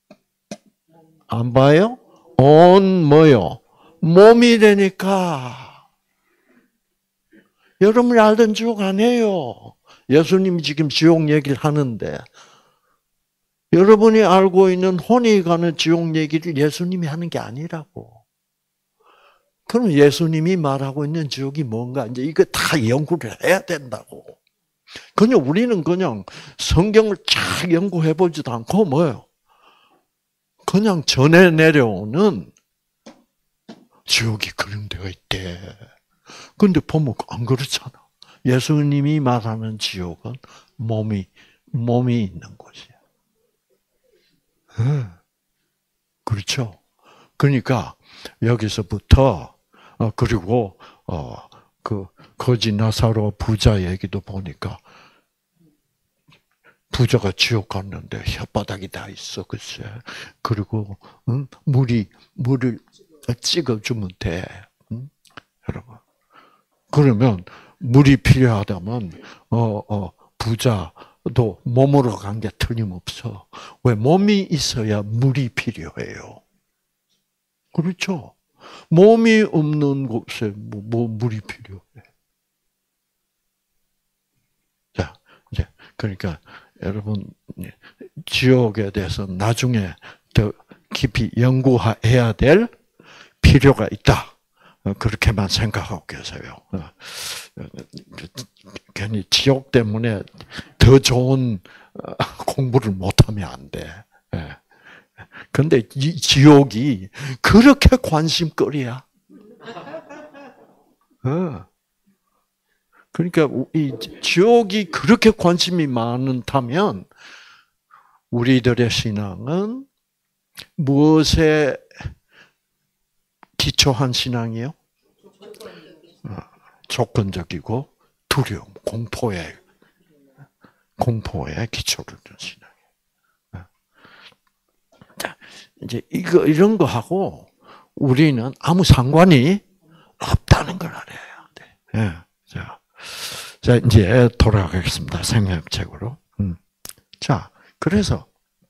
안 봐요? 온 뭐요? 몸이 되니까. 여러분이 알던 지옥 아니에요. 예수님이 지금 지옥 얘기를 하는데, 여러분이 알고 있는 혼이 가는 지옥 얘기를 예수님이 하는 게 아니라고. 그럼 예수님이 말하고 있는 지옥이 뭔가, 이제 이거 다 연구를 해야 된다고. 그냥 우리는 그냥 성경을 쫙 연구해 보지도 않고 뭐예요? 그냥 전해 내려오는 지옥이 그런 데가 있대. 근데 보면 안 그렇잖아. 예수님이 말하는 지옥은 몸이, 몸이 있는 곳이야. 네. 그렇죠. 그러니까 여기서부터, 어, 그리고, 어, 그, 거지 나사로 부자 얘기도 보니까, 부자가 지옥 갔는데 혓바닥이 다 있어, 글쎄. 그리고, 응? 물이, 물을 찍어주면 돼. 응? 여러분. 그러면, 물이 필요하다면, 어, 어, 부자도 몸으로 간 게 틀림없어. 왜? 몸이 있어야 물이 필요해요. 그렇죠? 몸이 없는 곳에 뭐, 뭐 물이 필요해. 자, 이제, 그러니까, 여러분, 지옥에 대해서 나중에 더 깊이 연구해야 될 필요가 있다. 그렇게만 생각하고 계세요. 괜히 지옥 때문에 더 좋은 공부를 못하면 안 돼. 근데 이 지옥이 그렇게 관심거리야. 그러니까 이 지옥이 그렇게 관심이 많다면 우리들의 신앙은 무엇에 기초한 신앙이요? 조건적이고 두려움, 공포에 공포에 기초를 둔 신앙이에요. 자, 이제 이거 이런 거 하고 우리는 아무 상관이 없다는 걸 알아야 돼. 예. 자, 자 이제 돌아가겠습니다. 생명책으로. 음. 자, 그래서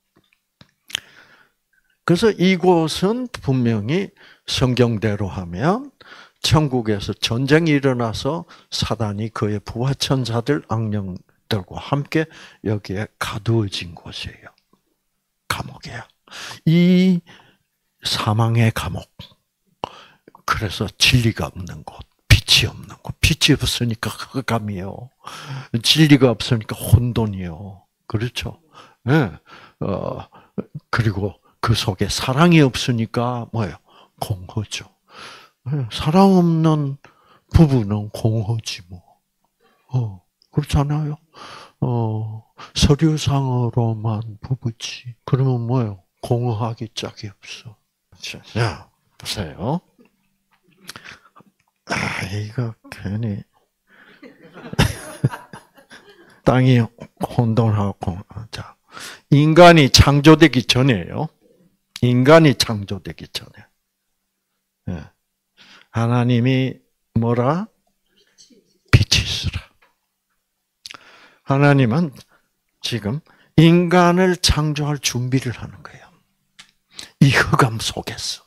그래서 이곳은 분명히 성경대로 하면 천국에서 전쟁이 일어나서 사단이 그의 부하천사들, 악령들과 함께 여기에 가두어진 곳이에요. 감옥이야. 이 사망의 감옥. 그래서 진리가 없는 곳, 빛이 없는 곳. 빛이 없으니까 흑암이요. 진리가 없으니까 혼돈이요. 그렇죠? 네. 어, 그리고 그 속에 사랑이 없으니까 뭐예요? 공허죠. 사랑 없는 부부는 공허지 뭐. 어, 그렇잖아요. 어, 서류상으로만 부부지. 그러면 뭐예요? 공허하기 짝이 없어. 자, 보세요. 아, 이거 괜히 땅이 혼돈하고. 자, 인간이 창조되기 전에요. 인간이 창조되기 전에. 네. 하나님이 뭐라? 빛이 있으라. 하나님은 지금 인간을 창조할 준비를 하는 거예요. 이 흑암 속에서.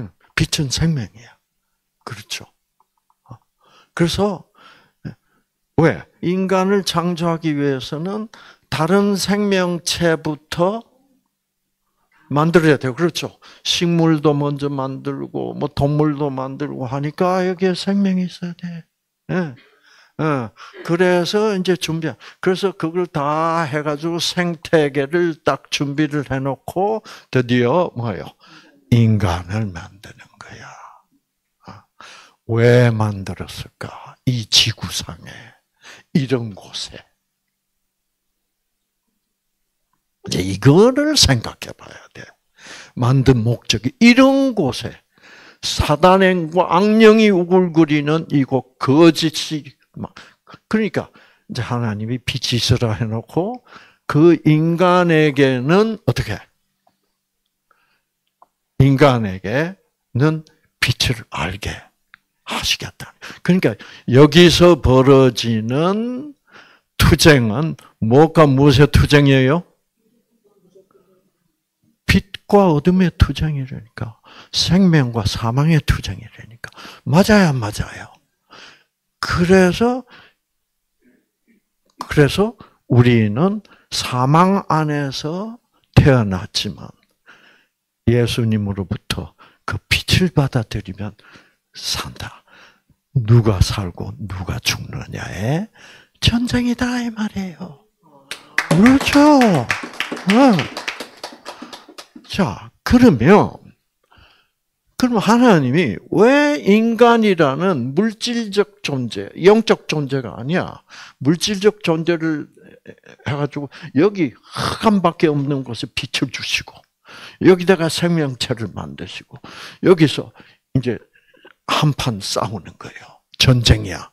빛은 생명이야. 그렇죠. 그래서 왜? 인간을 창조하기 위해서는 다른 생명체부터 만들어야 돼요. 그렇죠? 식물도 먼저 만들고, 뭐 동물도 만들고 하니까 여기에 생명이 있어야 돼. 예. 예. 그래서 이제 준비, 그래서 그걸 다 해가지고 생태계를 딱 준비를 해놓고 드디어 뭐예요? 인간을 만드는 거야. 왜 만들었을까? 이 지구상에, 이런 곳에. 이제 이거를 생각해 봐야 돼. 만든 목적이 이런 곳에 사단행과 악령이 우글거리는 이곳 거짓이 막 그러니까 이제 하나님이 빛이 있으라 해놓고 그 인간에게는 어떻게 인간에게는 빛을 알게 하시겠다. 그러니까 여기서 벌어지는 투쟁은 무엇과 무엇의 투쟁이에요? 빛과 어둠의 투쟁이라니까. 생명과 사망의 투쟁이라니까. 맞아요, 안 맞아요? 그래서, 그래서 우리는 사망 안에서 태어났지만 예수님으로부터 그 빛을 받아들이면 산다. 누가 살고 누가 죽느냐의 전쟁이다, 이 말이에요. 그렇죠. 어. 자, 그러면, 그럼 하나님이 왜 인간이라는 물질적 존재, 영적 존재가 아니야. 물질적 존재를 해가지고 여기 흑암밖에 없는 곳에 빛을 주시고, 여기다가 생명체를 만드시고, 여기서 이제 한판 싸우는 거예요. 전쟁이야.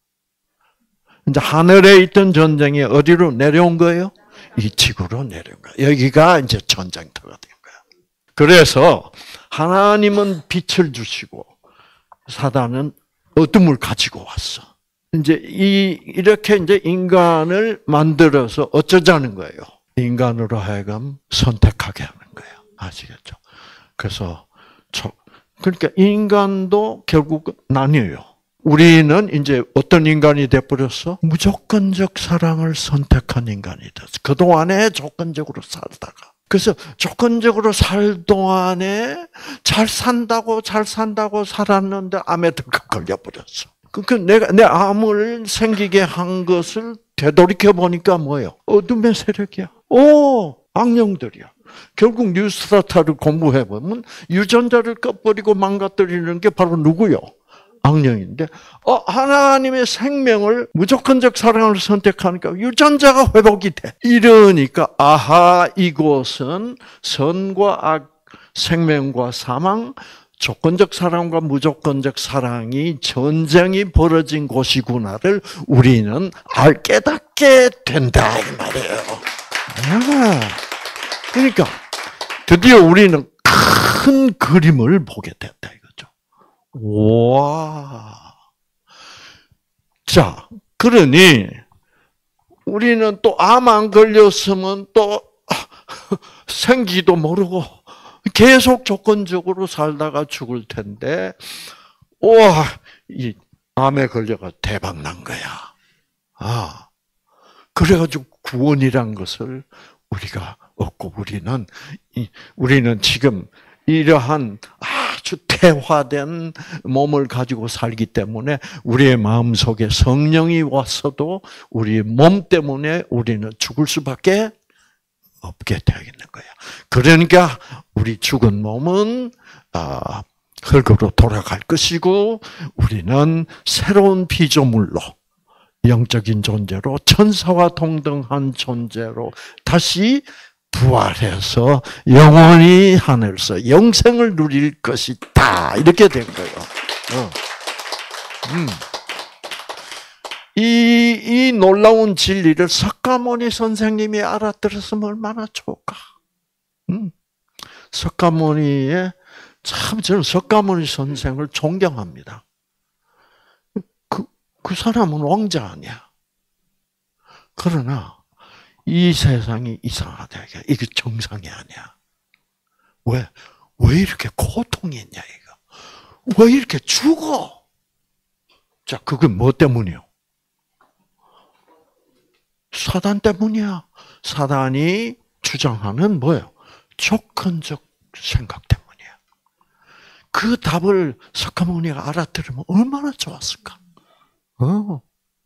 이제 하늘에 있던 전쟁이 어디로 내려온 거예요? 이 지구로 내려온 거예요. 여기가 이제 전쟁터가 된 거예요. 그래서 하나님은 빛을 주시고 사단은 어둠을 가지고 왔어. 이제 이 이렇게 이제 인간을 만들어서 어쩌자는 거예요? 인간으로 하여금 선택하게 하는 거예요. 아시겠죠? 그래서 저 그러니까 인간도 결국 나뉘어요. 우리는 이제 어떤 인간이 돼버렸어? 무조건적 사랑을 선택한 인간이 됐어. 그동안에 조건적으로 살다가. 그래서 조건적으로 살 동안에 잘 산다고 잘 산다고 살았는데 암에 덜컥 걸려버렸어. 그 내가 내 암을 생기게 한 것을 되돌이켜 보니까 뭐예요? 어둠의 세력이야. 오, 악령들이야. 결국 뉴스타트를 공부해 보면 유전자를 꺼버리고 망가뜨리는 게 바로 누구요? 악령인데, 어, 하나님의 생명을 무조건적 사랑을 선택하니까 유전자가 회복이 돼. 이러니까, 아하, 이곳은 선과 악, 생명과 사망, 조건적 사랑과 무조건적 사랑이 전쟁이 벌어진 곳이구나를 우리는 알 깨닫게 된다, 이 말이에요. 아, 그러니까, 드디어 우리는 큰 그림을 보게 됐다, 이거죠. 와. 자, 그러니 우리는 또 암 안 걸렸으면 또 생기도 모르고 계속 조건적으로 살다가 죽을 텐데, 와, 이 암에 걸려가 대박 난 거야. 아, 그래가지고 구원이란 것을 우리가 얻고 우리는 우리는 지금 이러한 아주 태화된 몸을 가지고 살기 때문에 우리의 마음속에 성령이 왔어도 우리의 몸 때문에 우리는 죽을 수밖에 없게 되겠는 거야. 그러니까 우리 죽은 몸은 흙으로 돌아갈 것이고 우리는 새로운 피조물로 영적인 존재로 천사와 동등한 존재로 다시 부활해서 영원히 하늘에서 영생을 누릴 것이다. 이렇게 된 거예요. 어. 음. 이, 이 놀라운 진리를 석가모니 선생님이 알아들었으면 얼마나 좋을까. 음. 석가모니의, 참 저는 석가모니 선생을 존경합니다. 그, 그 사람은 왕자 아니야. 그러나, 이 세상이 이상하다. 이게 정상이 아니야. 왜? 왜 이렇게 고통이 있냐, 이거. 왜 이렇게 죽어? 자, 그건 뭐 때문이요? 사단 때문이야. 사단이 주장하는 뭐예요? 조건적 생각 때문이야. 그 답을 석가모니가 알아들으면 얼마나 좋았을까? 어.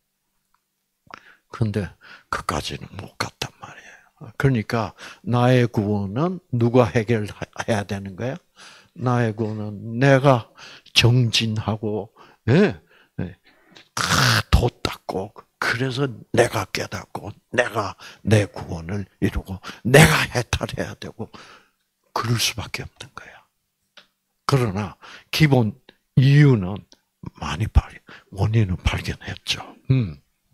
그런데 그까지는 못 갔단 말이에요. 그러니까 나의 구원은 누가 해결해야 되는 거야? 나의 구원은 내가 정진하고, 예, 예, 도 닦고, 그래서 내가 깨닫고, 내가 내 구원을 이루고, 내가 해탈해야 되고, 그럴 수밖에 없는 거야. 그러나 기본 이유는 많이 발견, 원인은 발견했죠. 음.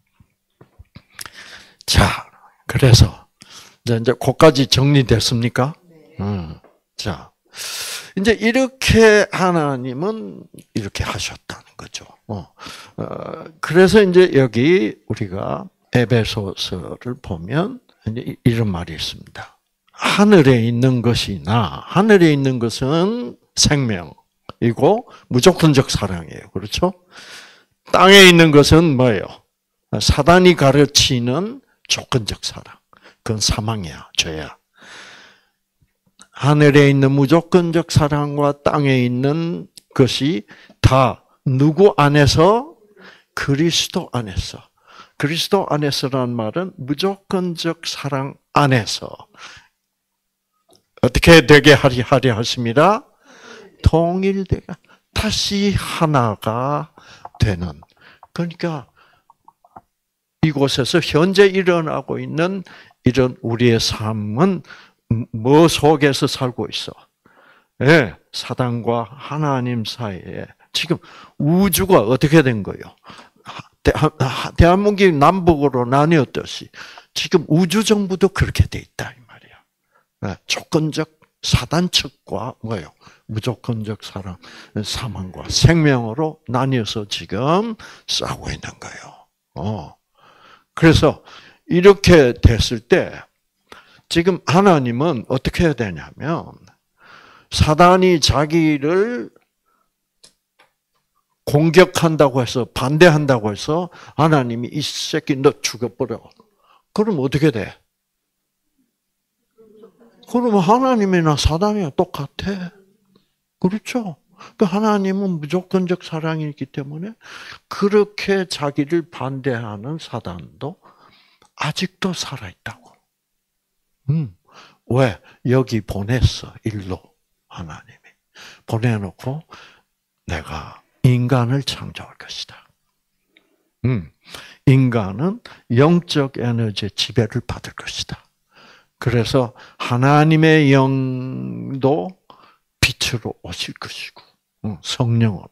자, 그래서 이제 이제 거기까지 정리됐습니까? 네. 음. 자, 이제 이렇게 하나님은 이렇게 하셨다는 거죠. 어, 어, 그래서 이제 여기 우리가 에베소서를 보면 이제 이런 말이 있습니다. 하늘에 있는 것이나 하늘에 있는 것은 생명이고 무조건적 사랑이에요. 그렇죠? 땅에 있는 것은 뭐예요? 사단이 가르치는 조건적 사랑. 그건 사망이야, 죄야. 하늘에 있는 무조건적 사랑과 땅에 있는 것이 다 누구 안에서? 그리스도 안에서. 그리스도 안에서라는 말은 무조건적 사랑 안에서 어떻게 되게 하려 하십니다? 통일되게 다시 하나가 되는. 그러니까 이곳에서 현재 일어나고 있는 이런 우리의 삶은 뭐 속에서 살고 있어? 예, 사단과 하나님 사이에 지금 우주가 어떻게 된 거예요? 대한민국이 남북으로 나뉘었듯이 지금 우주 정부도 그렇게 돼 있다 이 말이야. 조건적 사단 측과 뭐예요? 무조건적 사랑, 사망과 생명으로 나뉘어서 지금 싸우고 있는 거예요. 어. 그래서 이렇게 됐을 때 지금 하나님은 어떻게 해야 되냐면 사단이 자기를 공격한다고 해서 반대한다고 해서 하나님이 이 새끼 너 죽여버려. 그럼 어떻게 돼? 그러면 하나님이나 사단이나 똑같아. 그렇죠? 그 하나님은 무조건적 사랑이기 때문에 그렇게 자기를 반대하는 사단도 아직도 살아있다고. 음, 왜? 여기 보냈어, 일로. 하나님이. 보내놓고 내가 인간을 창조할 것이다. 음, 인간은 영적 에너지의 지배를 받을 것이다. 그래서 하나님의 영도 빛으로 오실 것이고, 성령으로.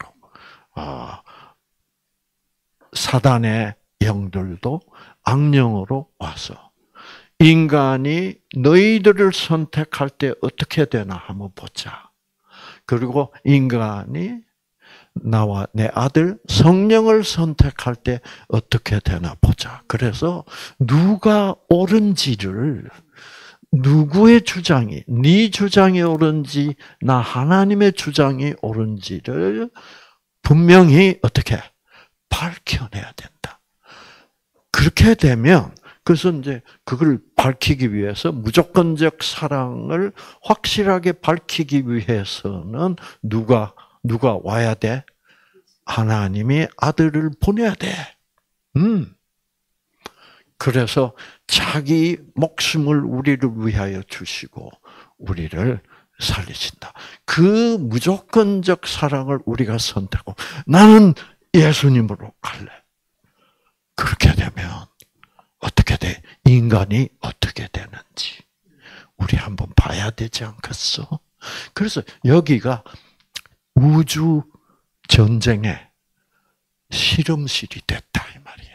사단의 영들도 악령으로 와서 인간이 너희들을 선택할 때 어떻게 되나 한번 보자. 그리고 인간이 나와 내 아들 성령을 선택할 때 어떻게 되나 보자. 그래서 누가 옳은지를 누구의 주장이, 네 주장이 옳은지, 나 하나님의 주장이 옳은지를 분명히 어떻게 밝혀내야 된다. 그렇게 되면, 그래서 이제 그걸 밝히기 위해서 무조건적 사랑을 확실하게 밝히기 위해서는 누가, 누가 와야 돼? 하나님이 아들을 보내야 돼. 음. 그래서 자기 목숨을 우리를 위하여 주시고 우리를 살리신다. 그 무조건적 사랑을 우리가 선택하고 나는 예수님으로 갈래. 그렇게 되면 어떻게 돼? 인간이 어떻게 되는지 우리 한번 봐야 되지 않겠어? 그래서 여기가 우주 전쟁의 실험실이 됐다 이 말이에요.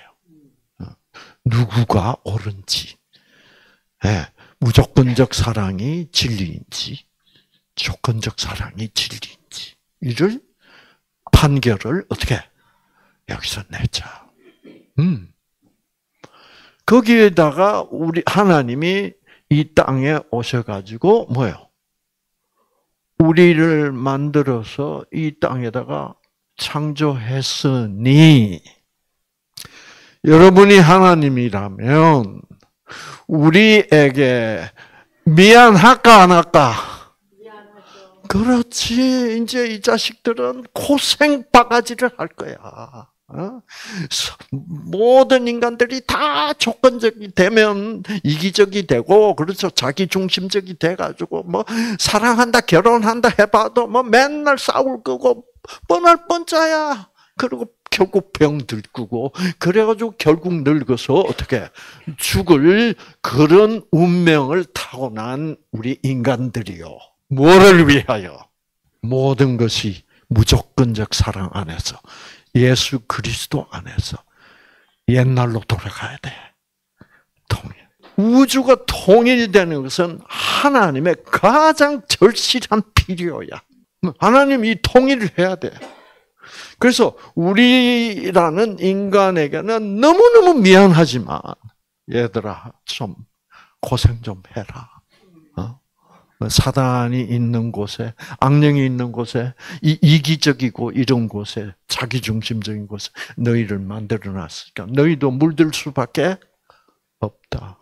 누구가 옳은지, 예, 무조건적 사랑이 진리인지, 조건적 사랑이 진리인지 이를 판결을 어떻게 여기서 내자. 음. 거기에다가 우리 하나님이 이 땅에 오셔가지고 뭐요? 우리를 만들어서 이 땅에다가 창조했으니 여러분이 하나님이라면 우리에게 미안할까 안 할까? 미안하죠. 그렇지. 이제 이 자식들은 고생 바가지를 할 거야. 어? 모든 인간들이 다 조건적이 되면 이기적이 되고, 그렇죠. 자기 중심적이 돼가지고, 뭐, 사랑한다, 결혼한다 해봐도 뭐 맨날 싸울 거고, 뻔할 뻔짜야. 그리고 결국 병 들고, 그래가지고 결국 늙어서 어떻게 죽을 그런 운명을 타고난 우리 인간들이요. 뭐를 위하여? 모든 것이 무조건적 사랑 안에서, 예수 그리스도 안에서 옛날로 돌아가야 돼. 통일. 우주가 통일되는 것은 하나님의 가장 절실한 필요야. 하나님 이 통일을 해야 돼. 그래서 우리라는 인간에게는 너무너무 미안하지만, 얘들아 좀 고생 좀 해라. 어? 사단이 있는 곳에, 악령이 있는 곳에, 이 이기적이고 이런 곳에, 자기중심적인 곳에 너희를 만들어놨으니까 너희도 물들 수밖에 없다.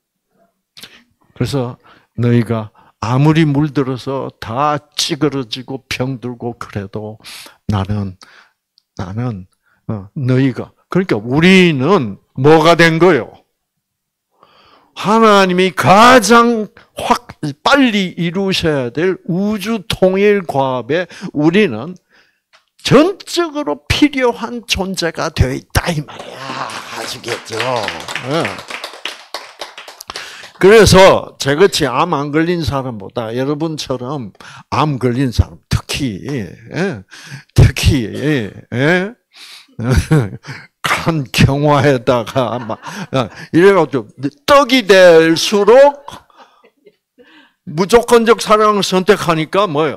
그래서 너희가 아무리 물들어서 다 찌그러지고 병들고 그래도 나는 나는 어, 너희가, 그러니까 우리는 뭐가 된 거요? 하나님이 가장 확 빨리 이루셔야 될 우주 통일 과업에 우리는 전적으로 필요한 존재가 되어 있다 이 말이야. 아시겠죠? 네. 그래서 저같이 암 안 걸린 사람보다 여러분처럼 암 걸린 사람, 특히 예, 특히 예, 간 경화에다가 막 이래가지고 떡이 될수록 무조건적 사랑을 선택하니까 뭐요?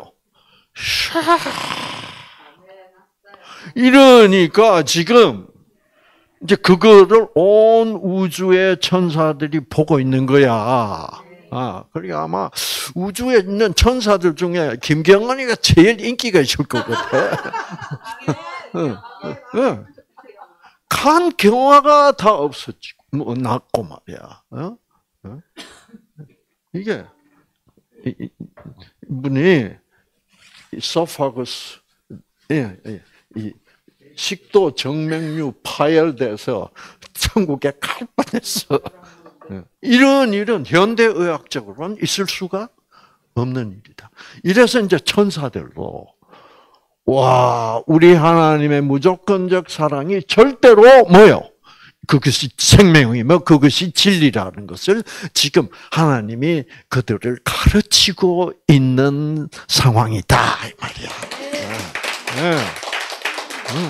이러니까 지금 이제 그거를 온 우주의 천사들이 보고 있는 거야. 아, 그러니까 아마 우주에 있는 천사들 중에 김경은이가 제일 인기가 있을 것 같아. 응, 응. 간 경화가 다 없어지고, 뭐, 났고 말이야. 어? 어? 이게, 이, 분이, 소파구스, 예, 예, 이, 식도 정맥류 파열돼서 천국에 갈 뻔했어. 이런 일은 현대의학적으로는 있을 수가 없는 일이다. 이래서 이제 천사들로, 와, 우리 하나님의 무조건적 사랑이 절대로 뭐요? 그것이 생명이며 그것이 진리라는 것을 지금 하나님이 그들을 가르치고 있는 상황이다 이 말이야. 네. 네. 음.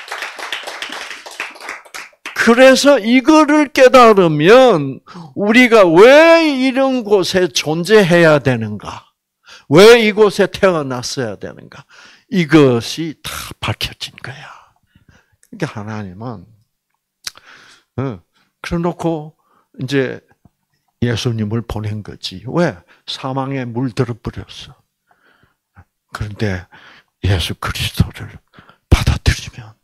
그래서 이거를 깨달으면 우리가 왜 이런 곳에 존재해야 되는가? 왜 이곳에 태어났어야 되는가? 이것이 다 밝혀진 거야. 그러니까 하나님은 어, 그래놓고 이제 예수님을 보낸 거지. 왜? 사망에 물들어 버렸어. 그런데 예수 그리스도를 받아들이면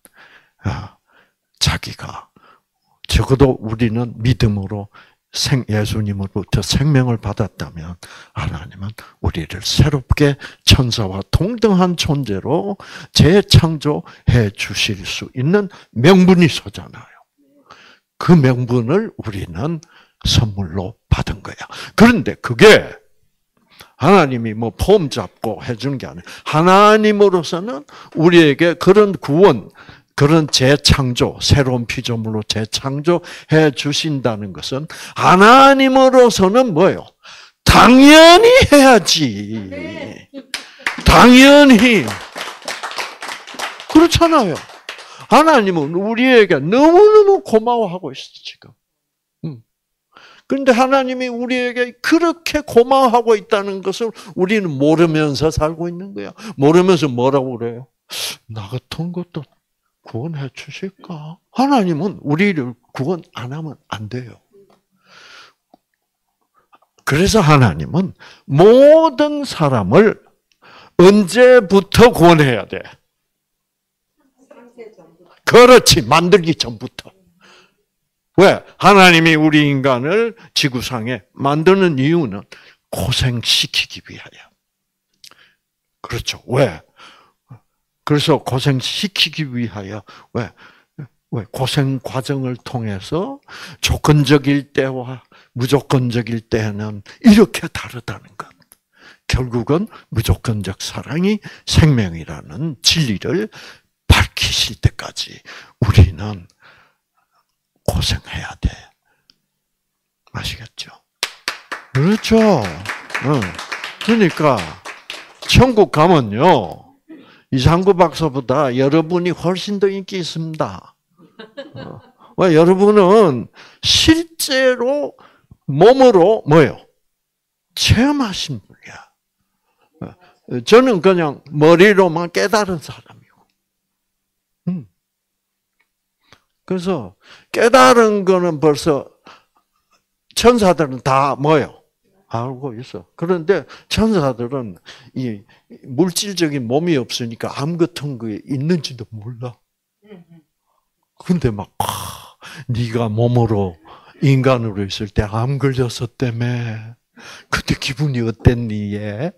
자기가, 적어도 우리는 믿음으로 생, 예수님으로부터 생명을 받았다면 하나님은 우리를 새롭게 천사와 동등한 존재로 재창조해 주실 수 있는 명분이 있었잖아요. 그 명분을 우리는 선물로 받은 거야. 그런데 그게 하나님이 뭐 폼 잡고 해주는 게 아니에요. 하나님으로서는 우리에게 그런 구원, 그런 재창조, 새로운 피조물로 재창조해 주신다는 것은 하나님으로서는 뭐예요? 당연히 해야지. 당연히. 그렇잖아요. 하나님은 우리에게 너무너무 고마워하고 있어, 지금. 그런데 하나님이 우리에게 그렇게 고마워하고 있다는 것을 우리는 모르면서 살고 있는 거야. 모르면서 뭐라고 그래요? 나 같은 것도 구원해 주실까? 하나님은 우리를 구원 안 하면 안 돼요. 그래서 하나님은 모든 사람을 언제부터 구원해야 돼? 그렇지, 만들기 전부터. 왜? 하나님이 우리 인간을 지구상에 만드는 이유는 고생시키기 위하여. 그렇죠. 왜? 그래서 고생시키기 위하여. 왜? 왜? 고생 과정을 통해서 조건적일 때와 무조건적일 때는 이렇게 다르다는 것. 결국은 무조건적 사랑이 생명이라는 진리를 밝히실 때까지 우리는 고생해야 돼. 아시겠죠? 그렇죠. 응. 그러니까 천국 가면요, 이상구 박사보다 여러분이 훨씬 더 인기 있습니다. 왜? 여러분은 실제로 몸으로 뭐요? 체험하신 분이야. 저는 그냥 머리로만 깨달은 사람이고. 음. 그래서 깨달은 거는 벌써 천사들은 다 뭐요? 알고 있어. 그런데 천사들은 이 물질적인 몸이 없으니까 암 같은 게 있는지도 몰라. 근데 막 아, 네가 몸으로 인간으로 있을 때 암 걸렸었다며. 그때 기분이 어땠니? 얘?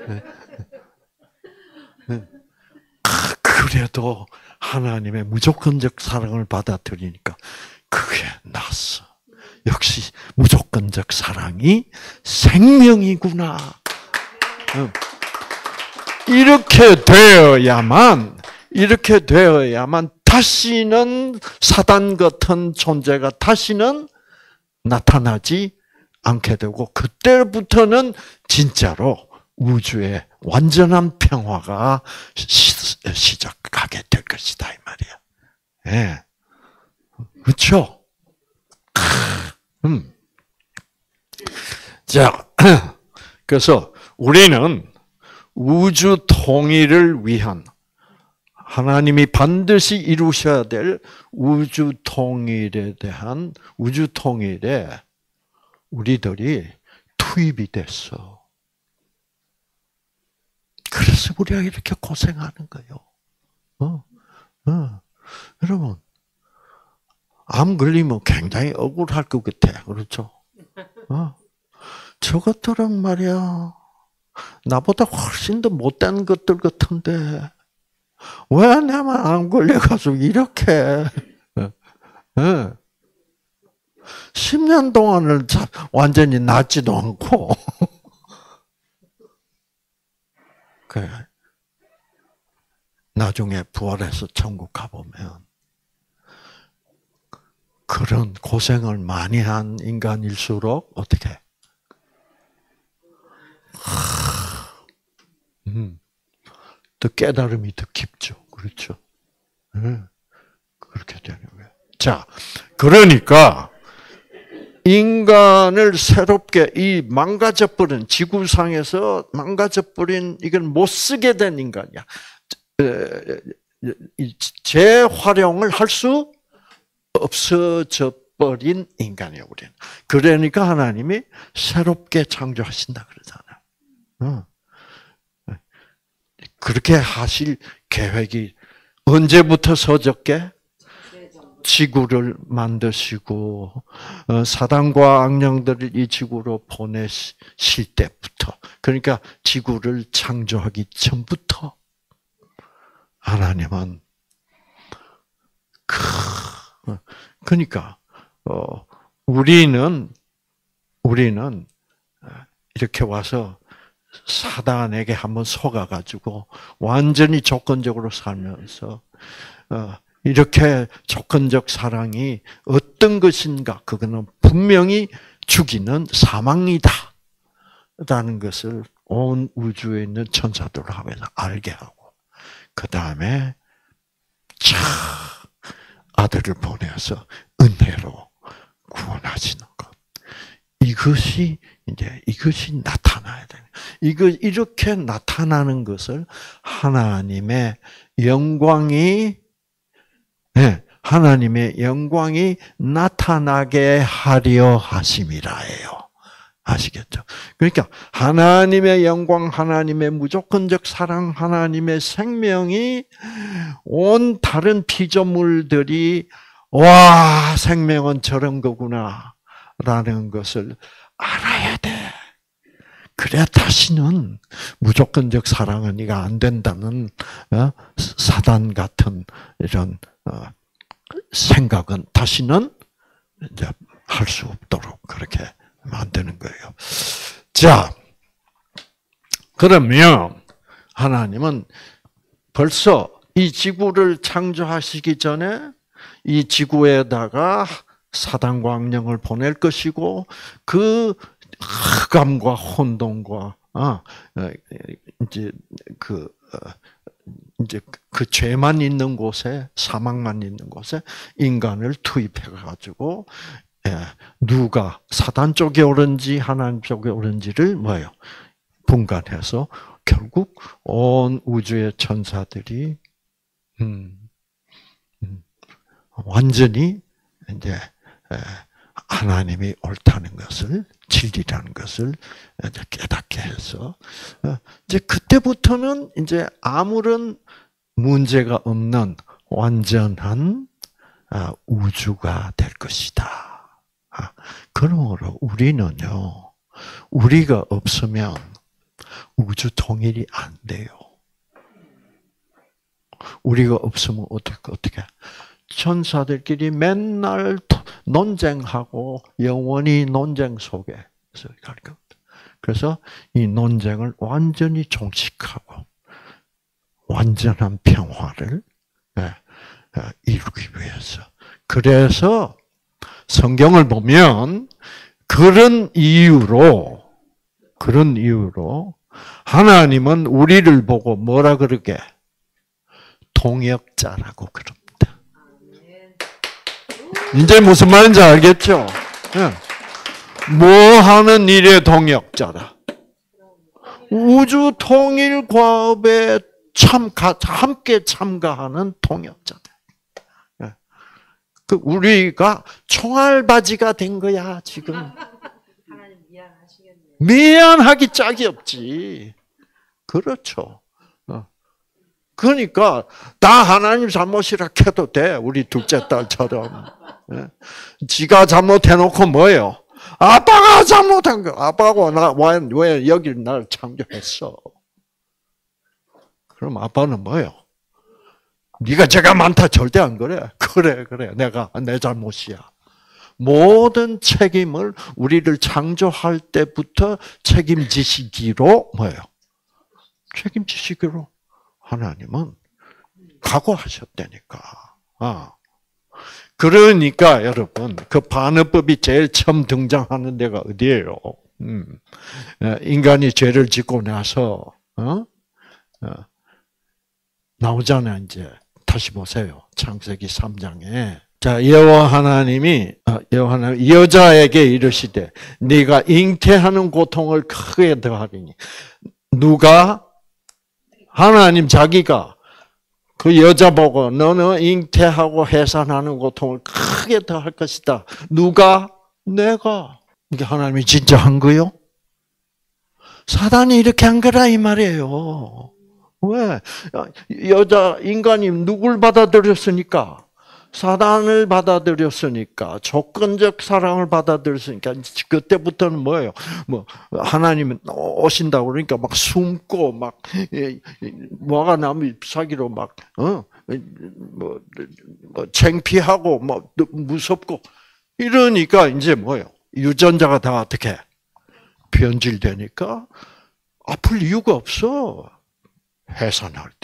그래도 하나님의 무조건적 사랑을 받아들이니까 그게 낫어. 역시 무조건적 사랑이 생명이구나. 이렇게 되어야만, 이렇게 되어야만 다시는 사단 같은 존재가 다시는 나타나지 않게 되고, 그때부터는 진짜로 우주의 완전한 평화가 시작하게 될 것이다 이 말이야. 예, 네. 그렇죠? 음. 자, 그래서 우리는 우주 통일을 위한 하나님이 반드시 이루셔야 될 우주 통일에 대한 우주 통일에 우리들이 투입이 됐어. 그래서 우리가 이렇게 고생하는 거예요. 어, 어. 여러분, 암 걸리면 굉장히 억울할 것 같아. 그렇죠? 어. 저것들은 말이야, 나보다 훨씬 더 못된 것들 같은데, 왜 내만 암 걸려가지고 이렇게, 어. 십 년 동안을 완전히 낫지도 않고, 그래. 나중에 부활해서 천국 가보면, 그런 고생을 많이 한 인간일수록 어떻게? 음, 더 깨달음이 더 깊죠, 그렇죠? 네, 그렇게 되는 거예요. 자, 그러니까 인간을 새롭게 이 망가져버린 지구상에서 망가져버린 이걸 못 쓰게 된 인간이야. 재활용을 할 수 없어져 버린 인간이에요, 우리는. 그러니까 하나님이 새롭게 창조하신다 그러잖아요. 그렇게 하실 계획이 언제부터 서졌게? 지구를 만드시고 사단과 악령들을 이 지구로 보내실 때부터, 그러니까 지구를 창조하기 전부터 하나님은 그 그러니까 어 우리는 우리는 이렇게 와서 사단에게 한번 속아가지고 완전히 조건적으로 살면서 어 이렇게 조건적 사랑이 어떤 것인가? 그거는 분명히 죽이는 사망이다. 라는 것을 온 우주에 있는 천사들을 하면서 알게 하고, 그 다음에 차 아들을 보내서 은혜로 구원하시는 것. 이것이 이제 이것이 나타나야 되는. 이거 이렇게 나타나는 것을 하나님의 영광이 네, 하나님의 영광이 나타나게 하려 하심이라예요. 아시겠죠? 그러니까 하나님의 영광, 하나님의 무조건적 사랑, 하나님의 생명이 온 다른 피조물들이 와, 생명은 저런 거구나 라는 것을 알아야 돼. 그래야 다시는 무조건적 사랑은 이가 안 된다는 사단 같은 이런 생각은 다시는 이제 할 수 없도록 그렇게 만드는 거예요. 자, 그러면 하나님은 벌써 이 지구를 창조하시기 전에 이 지구에다가 사단과 악령을 보낼 것이고 그 흑암과 혼돈과 아 이제 그 이제 그 죄만 있는 곳에 사망만 있는 곳에 인간을 투입해 가지고 누가 사단 쪽에 오른지 하나님 쪽에 오른지를 뭐예요? 분간해서 결국 온 우주의 천사들이 음, 음, 완전히 이제 하나님이 옳다는 것을 진리라는 것을 이제 깨닫게 해서 이제 그때부터는 이제 아무런 문제가 없는 완전한 우주가 될 것이다. 그러므로 우리는요, 우리가 없으면 우주 통일이 안 돼요. 우리가 없으면 어떻게 어떻게? 천사들끼리 맨날 논쟁하고 영원히 논쟁 속에서 갈 겁니다. 그래서 이 논쟁을 완전히 종식하고 완전한 평화를 이루기 위해서. 그래서 성경을 보면 그런 이유로 그런 이유로 하나님은 우리를 보고 뭐라 그러게? 동역자라고 그럽니다. 이제 무슨 말인지 알겠죠? 뭐 하는 일의 동역자라? 우주 통일 과업에 참 함께 참가하는 동역자다. 그 우리가 총알바지가 된 거야 지금. 하나님 미안하시겠네요. 미안하기 짝이 없지. 그렇죠. 그러니까 다 하나님 잘못이라 해도 돼. 우리 둘째 딸처럼. 지가 잘못해놓고 뭐예요? 아빠가 잘못한 거. 아빠가 나, 왜 여기 날 창조했어? 그럼 아빠는 뭐예요? 네가 죄가 많다 절대 안 그래. 그래 그래 내가 내 잘못이야. 모든 책임을 우리를 창조할 때부터 책임지시기로 뭐예요? 책임지시기로 하나님은 각오하셨다니까. 아. 그러니까 여러분 그 반어법이 제일 처음 등장하는 데가 어디예요? 음. 인간이 죄를 짓고 나서 어? 어. 나오잖아 이제. 다시 보세요. 창세기 삼 장에. 자, 여호와 하나님이 여호와 하나님 여자에게 이르시되 네가 잉태하는 고통을 크게 더하리니. 누가? 하나님 자기가 그 여자 보고 너는 잉태하고 해산하는 고통을 크게 더할 것이다. 누가? 내가. 이게 하나님이 진짜 한 거요? 사단이 이렇게 한 거라 이 말이에요. 왜? 여자, 인간이 누굴 받아들였으니까? 사단을 받아들였으니까, 조건적 사랑을 받아들였으니까, 그때부터는 뭐예요? 뭐, 하나님은 오신다고 그러니까 막 숨고, 막, 뭐가 나면 잎사귀로 막, 어? 뭐, 뭐, 창피하고, 뭐, 무섭고, 이러니까 이제 뭐예요? 유전자가 다 어떻게? 변질되니까, 아플 이유가 없어. 해산할 때.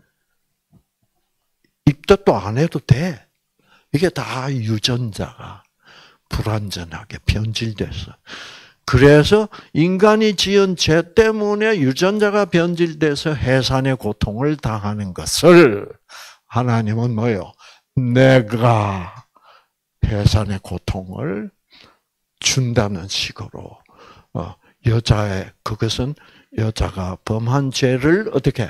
입덧도 안 해도 돼. 이게 다 유전자가 불완전하게 변질돼서. 그래서 인간이 지은 죄 때문에 유전자가 변질돼서 해산의 고통을 당하는 것을 하나님은 뭐예요? 내가 해산의 고통을 준다는 식으로 여자의 그것은 여자가 범한 죄를 어떻게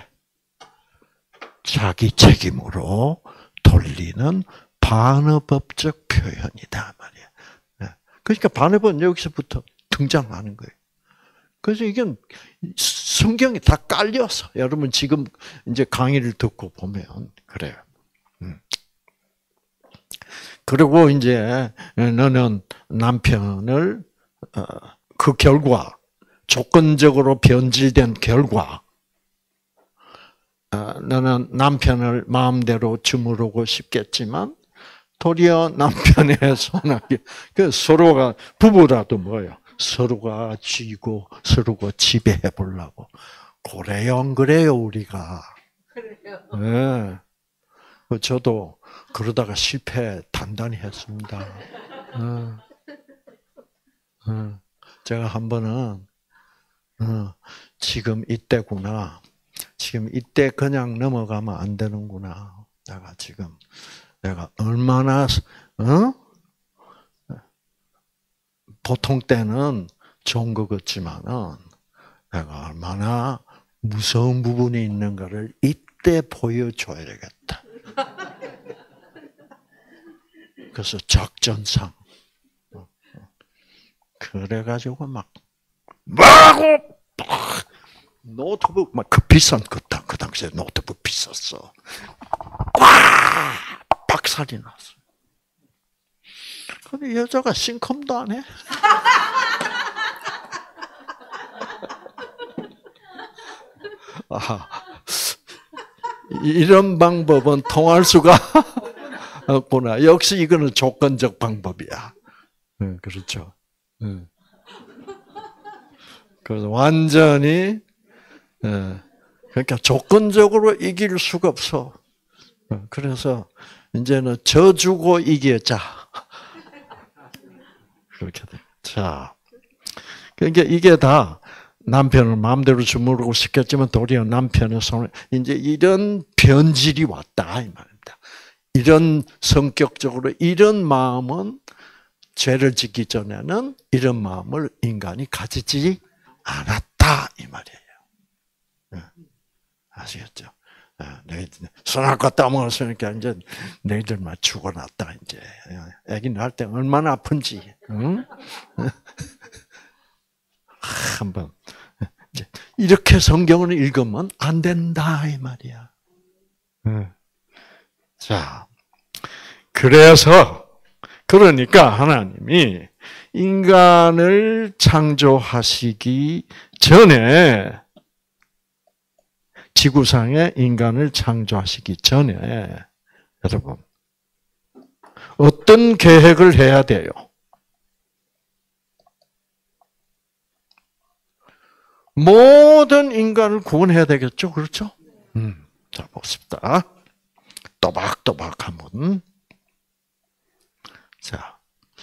자기 책임으로 돌리는 반어법적 표현이다 말이야. 그러니까 반어법은 여기서부터 등장하는 거예요. 그래서 이건 성경이 다 깔려서 여러분 지금 이제 강의를 듣고 보면 그래요. 그리고 이제 너는 남편을 그 결과 조건적으로 변질된 결과 너는 남편을 마음대로 주무르고 싶겠지만 도리어 남편의 손아귀 그 서로가 부부라도 뭐예요? 서로가 쥐고 서로가 지배해 보려고 그래요, 안 그래요 우리가? 그래요. 네. 저도 그러다가 실패 단단히 했습니다. 네. 네. 제가 한 번은 어, 지금 이때구나. 지금 이때 그냥 넘어가면 안 되는구나. 내가 지금 내가 얼마나 어? 보통 때는 좋은 것 같지만은 내가 얼마나 무서운 부분이 있는가를 이때 보여줘야 되겠다. 그래서 작전상 그래가지고 막 뭐라고 노트북 막 그 비싼 거다. 그 당시에 노트북 비쌌어. 와 박살이 났어. 근데 여자가 싱컴도 안 해. 아, 이런 방법은 통할 수가 없구나. 역시 이거는 조건적 방법이야. 네, 그렇죠. 네. 그래서 완전히 네, 그러니까 조건적으로 이길 수가 없어. 그래서 이제는 져주고 이기자. 그렇게 돼. 자, 그러니까 이게 다 남편을 마음대로 주무르고 싶겠지만 도리어 남편의 손에 이제 이런 변질이 왔다 이 말입니다. 이런 성격적으로 이런 마음은 죄를 짓기 전에는 이런 마음을 인간이 가지지 않았다 이 말이에요. 네. 아시겠죠? 네. 손아까 따먹었으니까 이제 너희들만 죽어놨다 이제. 애기 낳을 때 얼마나 아픈지. 응? 한번 이렇게 성경을 읽으면 안 된다 이 말이야. 자, 그래서 그러니까 하나님이 인간을 창조하시기 전에 지구상에 인간을 창조하시기 전에 여러분 어떤 계획을 해야 돼요? 모든 인간을 구원해야 되겠죠, 그렇죠? 음, 자 봅시다. 또박또박 한번. 자,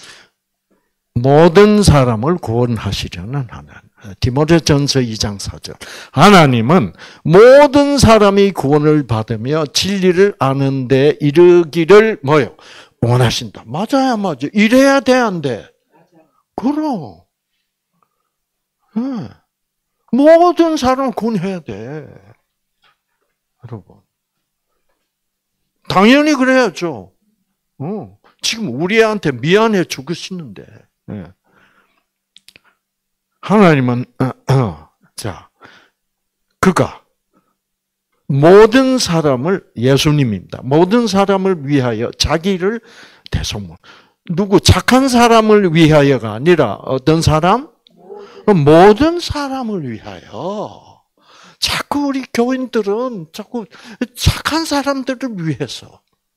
모든 사람을 구원하시려는 하나님. 디모데전서 이 장 사 절. 하나님은 모든 사람이 구원을 받으며 진리를 아는 데 이르기를 뭐요? 원하신다. 맞아야 맞아. 이래야 돼, 안 돼? 그럼. 네. 모든 사람을 구원해야 돼. 여러분. 당연히 그래야죠. 어. 지금 우리한테 미안해 죽으시는데. 네. 하나님은 어, 어, 자, 그가 모든 사람을 예수님입니다. 모든 사람을 위하여 자기를 대속물. 누구 착한 사람을 위하여가 아니라 어떤 사람? 모든 사람을 위하여. 자꾸 우리 교인들은 자꾸 착한 사람들을 위해서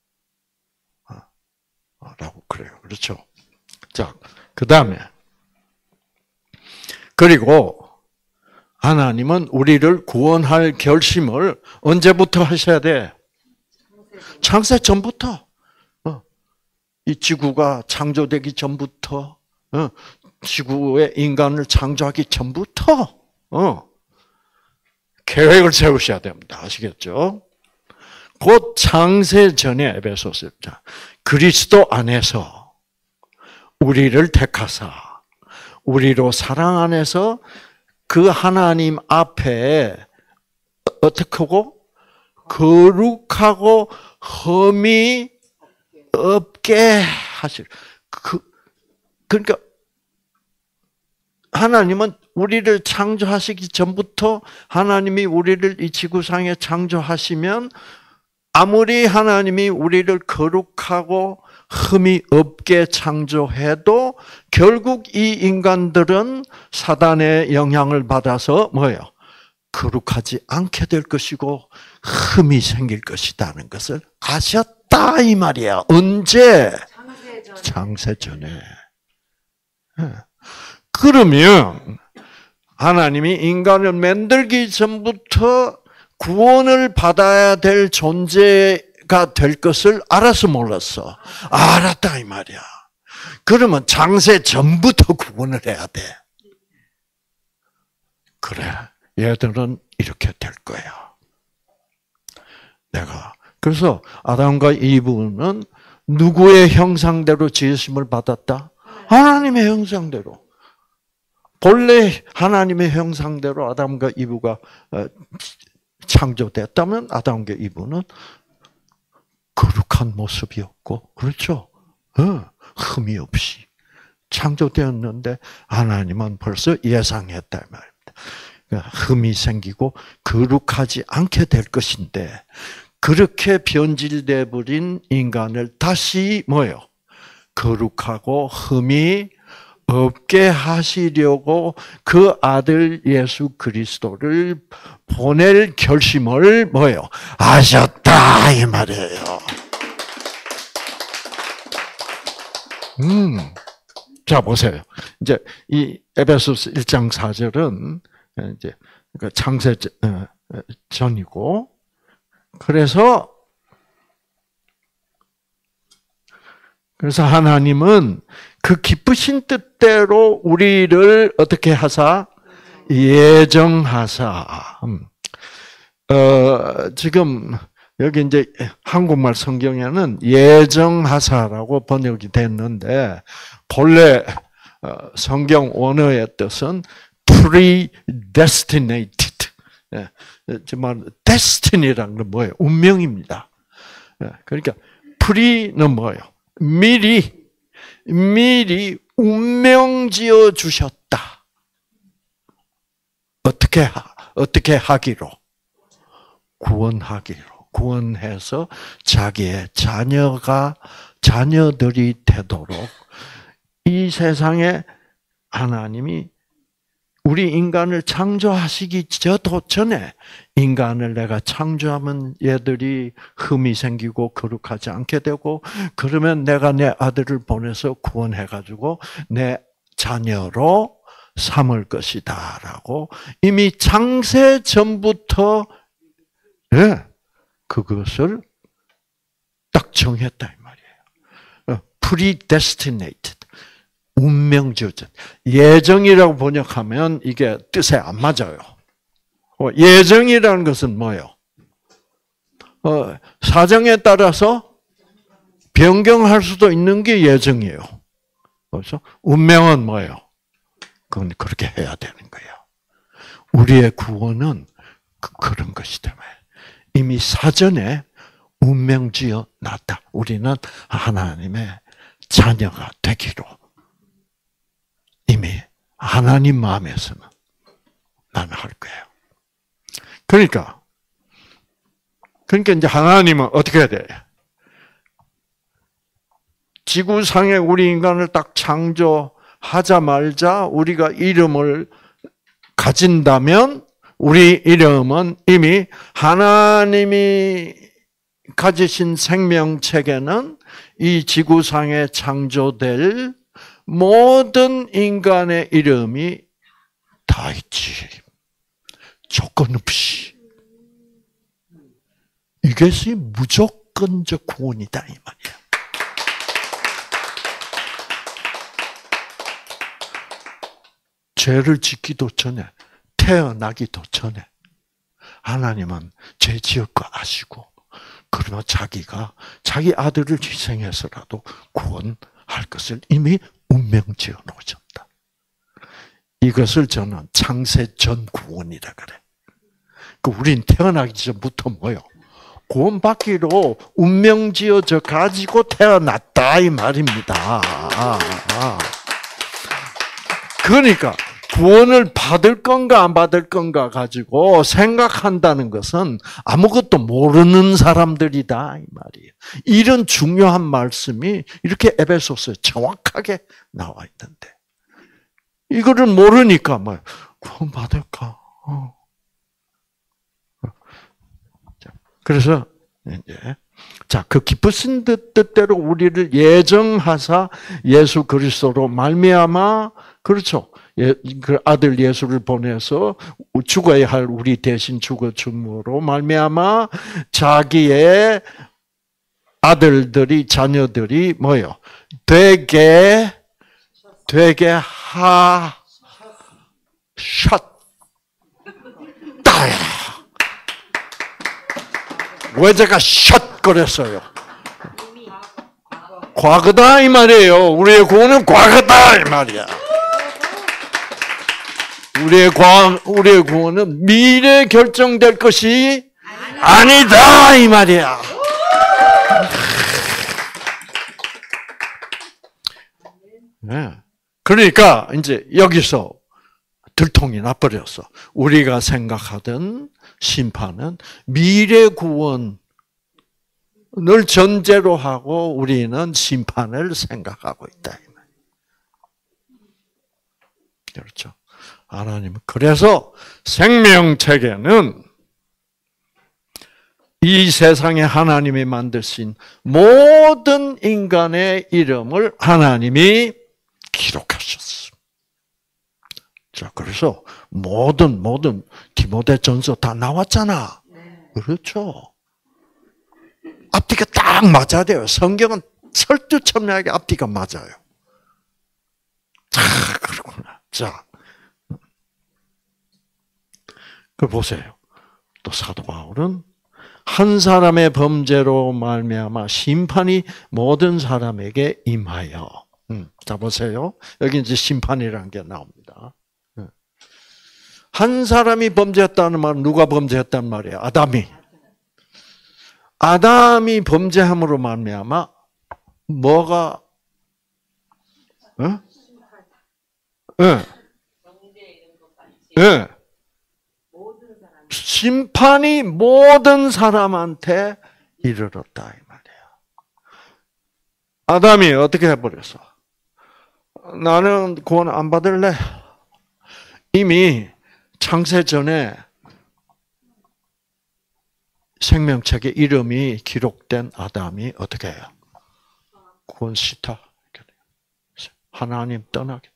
라고 그래요. 그렇죠? 자, 그 다음에 그리고 하나님은 우리를 구원할 결심을 언제부터 하셔야 돼? 창세 전부터. 이 지구가 창조되기 전부터, 지구의 인간을 창조하기 전부터 계획을 세우셔야 됩니다. 아시겠죠? 곧 창세 전에 에베소서 그리스도 안에서 우리를 택하사 우리로 사랑 안에서 그 하나님 앞에 어떻게 하고 거룩하고 흠이 없게 하실. 그 그러니까 하나님은 우리를 창조하시기 전부터 하나님이 우리를 이 지구상에 창조하시면 아무리 하나님이 우리를 거룩하고 흠이 없게 창조해도 결국 이 인간들은 사단의 영향을 받아서 뭐예요? 거룩하지 않게 될 것이고 흠이 생길 것이라는 것을 아셨다 이 말이야. 언제? 창세 전에. 그러면 하나님이 인간을 만들기 전부터 구원을 받아야 될 존재가 될 것을 알아서 몰랐어. 알았다 이 말이야. 그러면 창세 전부터 구원을 해야 돼. 그래. 얘들은 이렇게 될 거야. 내가. 그래서 아담과 이브는 누구의 형상대로 지으심을 받았다? 하나님의 형상대로. 본래 하나님의 형상대로 아담과 이브가 창조됐다면 아담과 이브는 거룩한 모습이었고, 그렇죠? 어, 흠이 없이 창조되었는데 하나님은 벌써 예상했다 말입니다. 흠이 생기고 거룩하지 않게 될 것인데 그렇게 변질돼 버린 인간을 다시 뭐요? 거룩하고 흠이 없게 하시려고 그 아들 예수 그리스도를 보낼 결심을 뭐요? 하셨다 이 말이에요. 음, 자 보세요. 이제 이 에베소서 일 장 사 절은 이제 창세 전이고, 그래서 그래서 하나님은 그 기쁘신 뜻대로 우리를 어떻게 하사? 예정하사. 어, 지금 여기 이제 한국말 성경에는 예정하사라고 번역이 됐는데 본래 성경 원어의 뜻은 predestinated. 정말 destiny라는 건 뭐예요? 운명입니다. 그러니까 pre는 뭐예요? 미리 미리 운명 지어 주셨다. 어떻게 하, 어떻게 하기로? 구원하기로. 구원해서 자기의 자녀가 자녀들이 되도록 이 세상에 하나님이 우리 인간을 창조하시기 저도 전에 인간을 내가 창조하면 얘들이 흠이 생기고 거룩하지 않게 되고 그러면 내가 내 아들을 보내서 구원해가지고 내 자녀로 삼을 것이다라고 이미 창세 전부터 예, 그것을 딱 정했다 이 말이에요. predestinated. 운명 지어졌. 예정이라고 번역하면 이게 뜻에 안 맞아요. 예정이라는 것은 뭐예요? 어, 사정에 따라서 변경할 수도 있는 게 예정이에요. 그렇죠? 운명은 뭐예요? 그건 그렇게 해야 되는 거예요. 우리의 구원은 그, 그런 것이다. 이미 사전에 운명 지어 놨다. 우리는 하나님의 자녀가 되기로. 이미 하나님 마음에서는 나는 할 거예요. 그러니까, 그러니까 이제 하나님은 어떻게 해야 돼? 지구상에 우리 인간을 딱 창조하자마자 우리가 이름을 가진다면 우리 이름은 이미 하나님이 가지신 생명책에는 이 지구상에 창조될 모든 인간의 이름이 다 있지. 조건 없이. 이것이 무조건적 구원이다 이 말이야. 죄를 짓기도 전에, 태어나기도 전에 하나님은 죄 지을 거 아시고 그러면 자기가 자기 아들을 희생해서라도 구원할 것을 이미 운명 지어 놓으셨다. 이것을 저는 창세 전 구원이라 그래. 그 우린 태어나기 전부터 뭐요? 구원받기로 운명 지어져 가지고 태어났다 이 말입니다. 아, 아. 그러니까 구원을 받을 건가 안 받을 건가 가지고 생각한다는 것은 아무것도 모르는 사람들이다 이 말이에요. 이런 중요한 말씀이 이렇게 에베소서에 정확하게 나와 있는데 이거를 모르니까 뭐 구원 받을까? 어. 그래서 이제 자, 그 기쁘신 뜻대로 우리를 예정하사 예수 그리스도로 말미암아 그렇죠. 예, 그 아들 예수를 보내서 죽어야 할 우리 대신 죽어 줌으로 말미암아 자기의 아들들이 자녀들이 뭐요? 되게 되게 하 샷 따야. 왜 제가 샷 그랬어요? 과거다 이 말이에요. 우리의 구원은 과거다 이 말이야. 우리의 과 우리의 구원은 미래 결정될 것이 아니다 이 말이야. 네. 그러니까 이제 여기서 들통이 나버렸어. 우리가 생각하던 심판은 미래 구원을 전제로 하고 우리는 심판을 생각하고 있다. 그렇죠. 하나님은 그래서 생명책에는 이 세상에 하나님이 만드신 모든 인간의 이름을 하나님이 기록하셨어. 자, 그래서 모든 모든 디모데전서 다 나왔잖아. 그렇죠. 앞뒤가 딱 맞아야 돼요. 성경은 철두철미하게 앞뒤가 맞아요. 자, 그렇구나. 자, 그 보세요. 또 사도 바울은 한 사람의 범죄로 말미암아 심판이 모든 사람에게 임하여. 음, 자 보세요. 여기 이제 심판이라는 게 나옵니다. 한 사람이 범죄했다는 말은 누가 범죄했단 말이에요? 아담이. 아담이 범죄함으로 말미암아 뭐가? 어? 예. 예. 심판이 모든 사람한테 이르렀다 이 말이에요. 아담이 어떻게 해버렸어? 나는 구원 안 받을래. 이미 창세 전에 생명책에 이름이 기록된 아담이 어떻게 해요? 구원 싫다. 하나님 떠나겠다.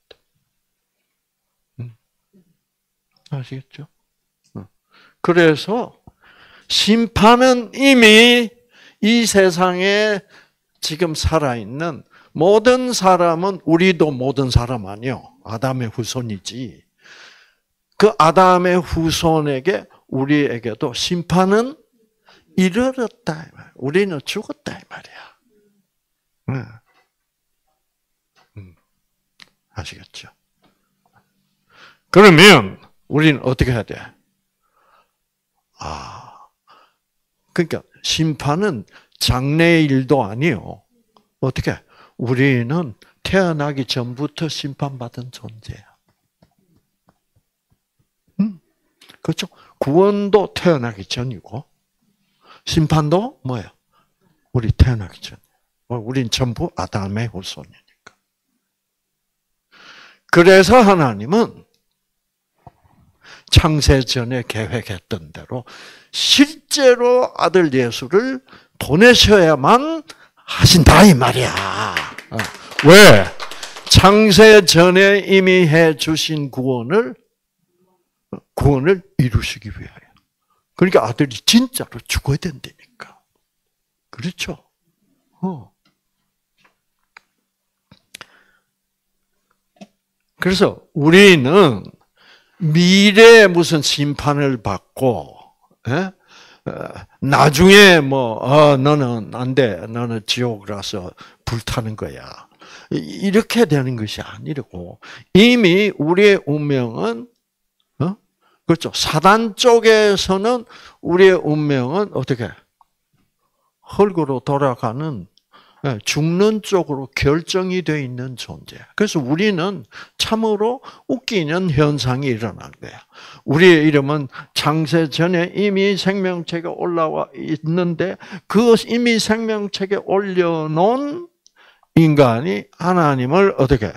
아시겠죠? 그래서 심판은 이미 이 세상에 지금 살아있는 모든 사람은 우리도 모든 사람 아니요. 아담의 후손이지. 그 아담의 후손에게 우리에게도 심판은 이르렀다. 우리는 죽었다 이 말이야. 네. 음. 아시겠죠? 그러면 우리는 어떻게 해야 돼? 아, 그러니까 심판은 장래의 일도 아니요. 어떻게? 우리는 태어나기 전부터 심판받은 존재야. 음, 그렇죠? 구원도 태어나기 전이고 심판도 뭐예요? 우리 태어나기 전. 우린 전부 아담의 후손이니까. 그래서 하나님은 창세 전에 계획했던 대로 실제로 아들 예수를 보내셔야만 하신다 이 말이야. 왜? 창세 전에 이미 해 주신 구원을 구원을 이루시기 위하여. 그러니까 아들이 진짜로 죽어야 된다니까. 그렇죠? 어. 그래서 우리는 미래에 무슨 심판을 받고, 에? 나중에 뭐, 어, 너는 안 돼. 너는 지옥이라서 불타는 거야. 이렇게 되는 것이 아니고, 이미 우리의 운명은, 어? 그렇죠. 사단 쪽에서는 우리의 운명은 어떻게? 흙으로 돌아가는 예, 죽는 쪽으로 결정이 되어 있는 존재. 그래서 우리는 참으로 웃기는 현상이 일어난 거야. 우리의 이름은 창세 전에 이미 생명책에 올라와 있는데 그 이미 생명책에 올려놓은 인간이 하나님을 어떻게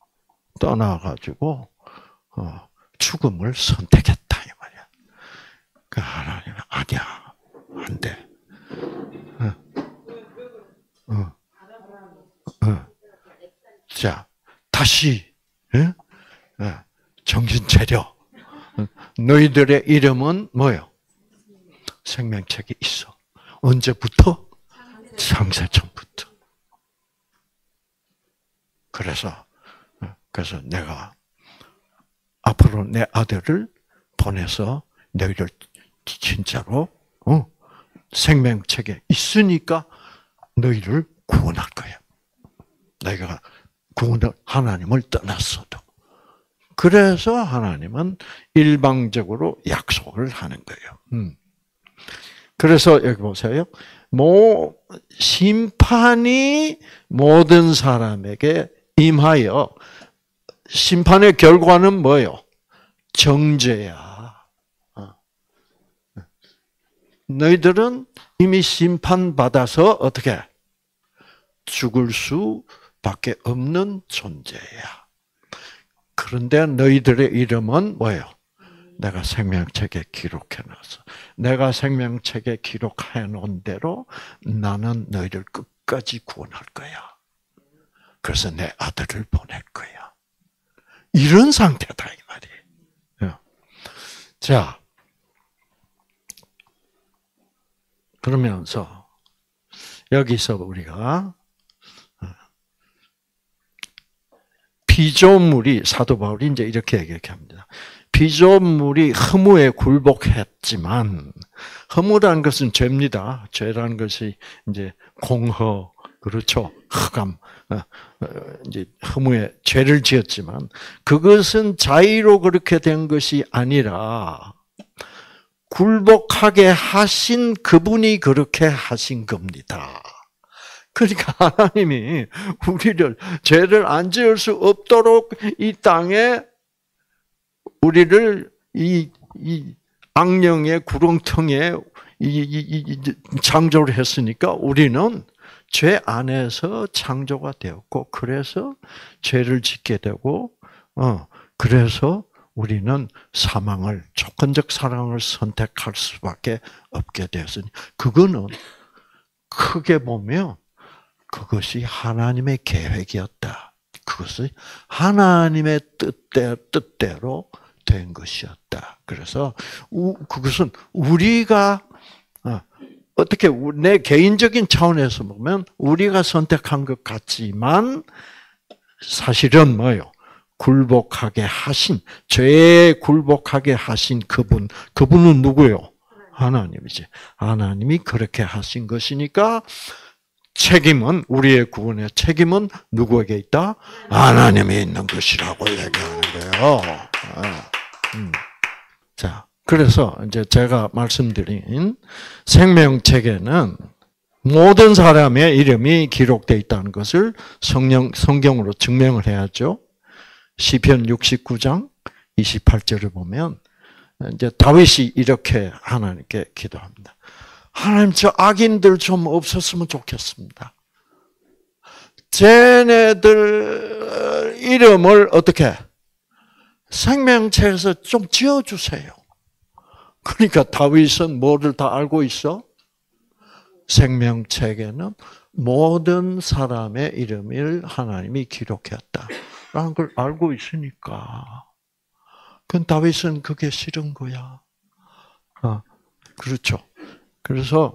떠나가지고 어, 죽음을 선택했다 이 말이야. 그 하나님은 아니야, 안 돼. 어. 어. 자, 다시 예? 예. 정신 차려. 너희들의 이름은 뭐요? 생명책에 있어. 언제부터? 창세 전부터. 그래서 그래서 내가 앞으로 내 아들을 보내서 너희를 진짜로 어, 생명책에 있으니까 너희를 구원할 거야. 내가 구원을 하나님을 떠났어도. 그래서 하나님은 일방적으로 약속을 하는 거예요. 음. 그래서 여기 보세요. 모 심판이 모든 사람에게 임하여 심판의 결과는 뭐예요? 정죄야. 너희들은 이미 심판받아서 어떻게 죽을 수밖에 없는 존재야. 그런데 너희들의 이름은 뭐예요? 내가 생명책에 기록해놨어. 내가 생명책에 기록해놓은 대로 나는 너희를 끝까지 구원할 거야. 그래서 내 아들을 보낼 거야. 이런 상태다 이 말이에요. 자, 그러면서 여기서 우리가 피조물이 사도 바울이 이제 이렇게 얘기합니다. 피조물이 허무에 굴복했지만 허무라는 것은 죄입니다. 죄라는 것이 이제 공허 그렇죠. 흑암 이제 허무에 죄를 지었지만 그것은 자의로 그렇게 된 것이 아니라 굴복하게 하신 그분이 그렇게 하신 겁니다. 그러니까 하나님이 우리를 죄를 안 지을 수 없도록 이 땅에 우리를 이, 이 악령의 구렁텅이에 이, 이, 이 창조를 했으니까 우리는 죄 안에서 창조가 되었고 그래서 죄를 짓게 되고 어 그래서 우리는 사망을 조건적 사랑을 선택할 수밖에 없게 되었으니 그거는 크게 보면 그것이 하나님의 계획이었다. 그것이 하나님의 뜻대, 뜻대로 된 것이었다. 그래서 그것은 우리가 어떻게 내 개인적인 차원에서 보면 우리가 선택한 것 같지만 사실은 뭐예요? 굴복하게 하신, 죄에 굴복하게 하신 그분, 그분은 누구예요? 하나님이지. 하나님이 그렇게 하신 것이니까 책임은, 우리의 구원의 책임은 누구에게 있다? 하나님이 있는 것이라고 얘기하는 거예요. 자, 그래서 이제 제가 말씀드린 생명책에는 모든 사람의 이름이 기록되어 있다는 것을 성령, 성경으로 증명을 해야죠. 시편 육십구 장 이십팔 절을 보면 이제 다윗이 이렇게 하나님께 기도합니다. 하나님, 저 악인들 좀 없었으면 좋겠습니다. 쟤네들 이름을 어떻게 생명책에서 좀 지어주세요. 그러니까 다윗은 뭐를 다 알고 있어? 생명책에는 모든 사람의 이름을 하나님이 기록했다라는 걸 알고 있으니까. 그건 다윗은 그게 싫은 거야. 아, 그렇죠. 그래서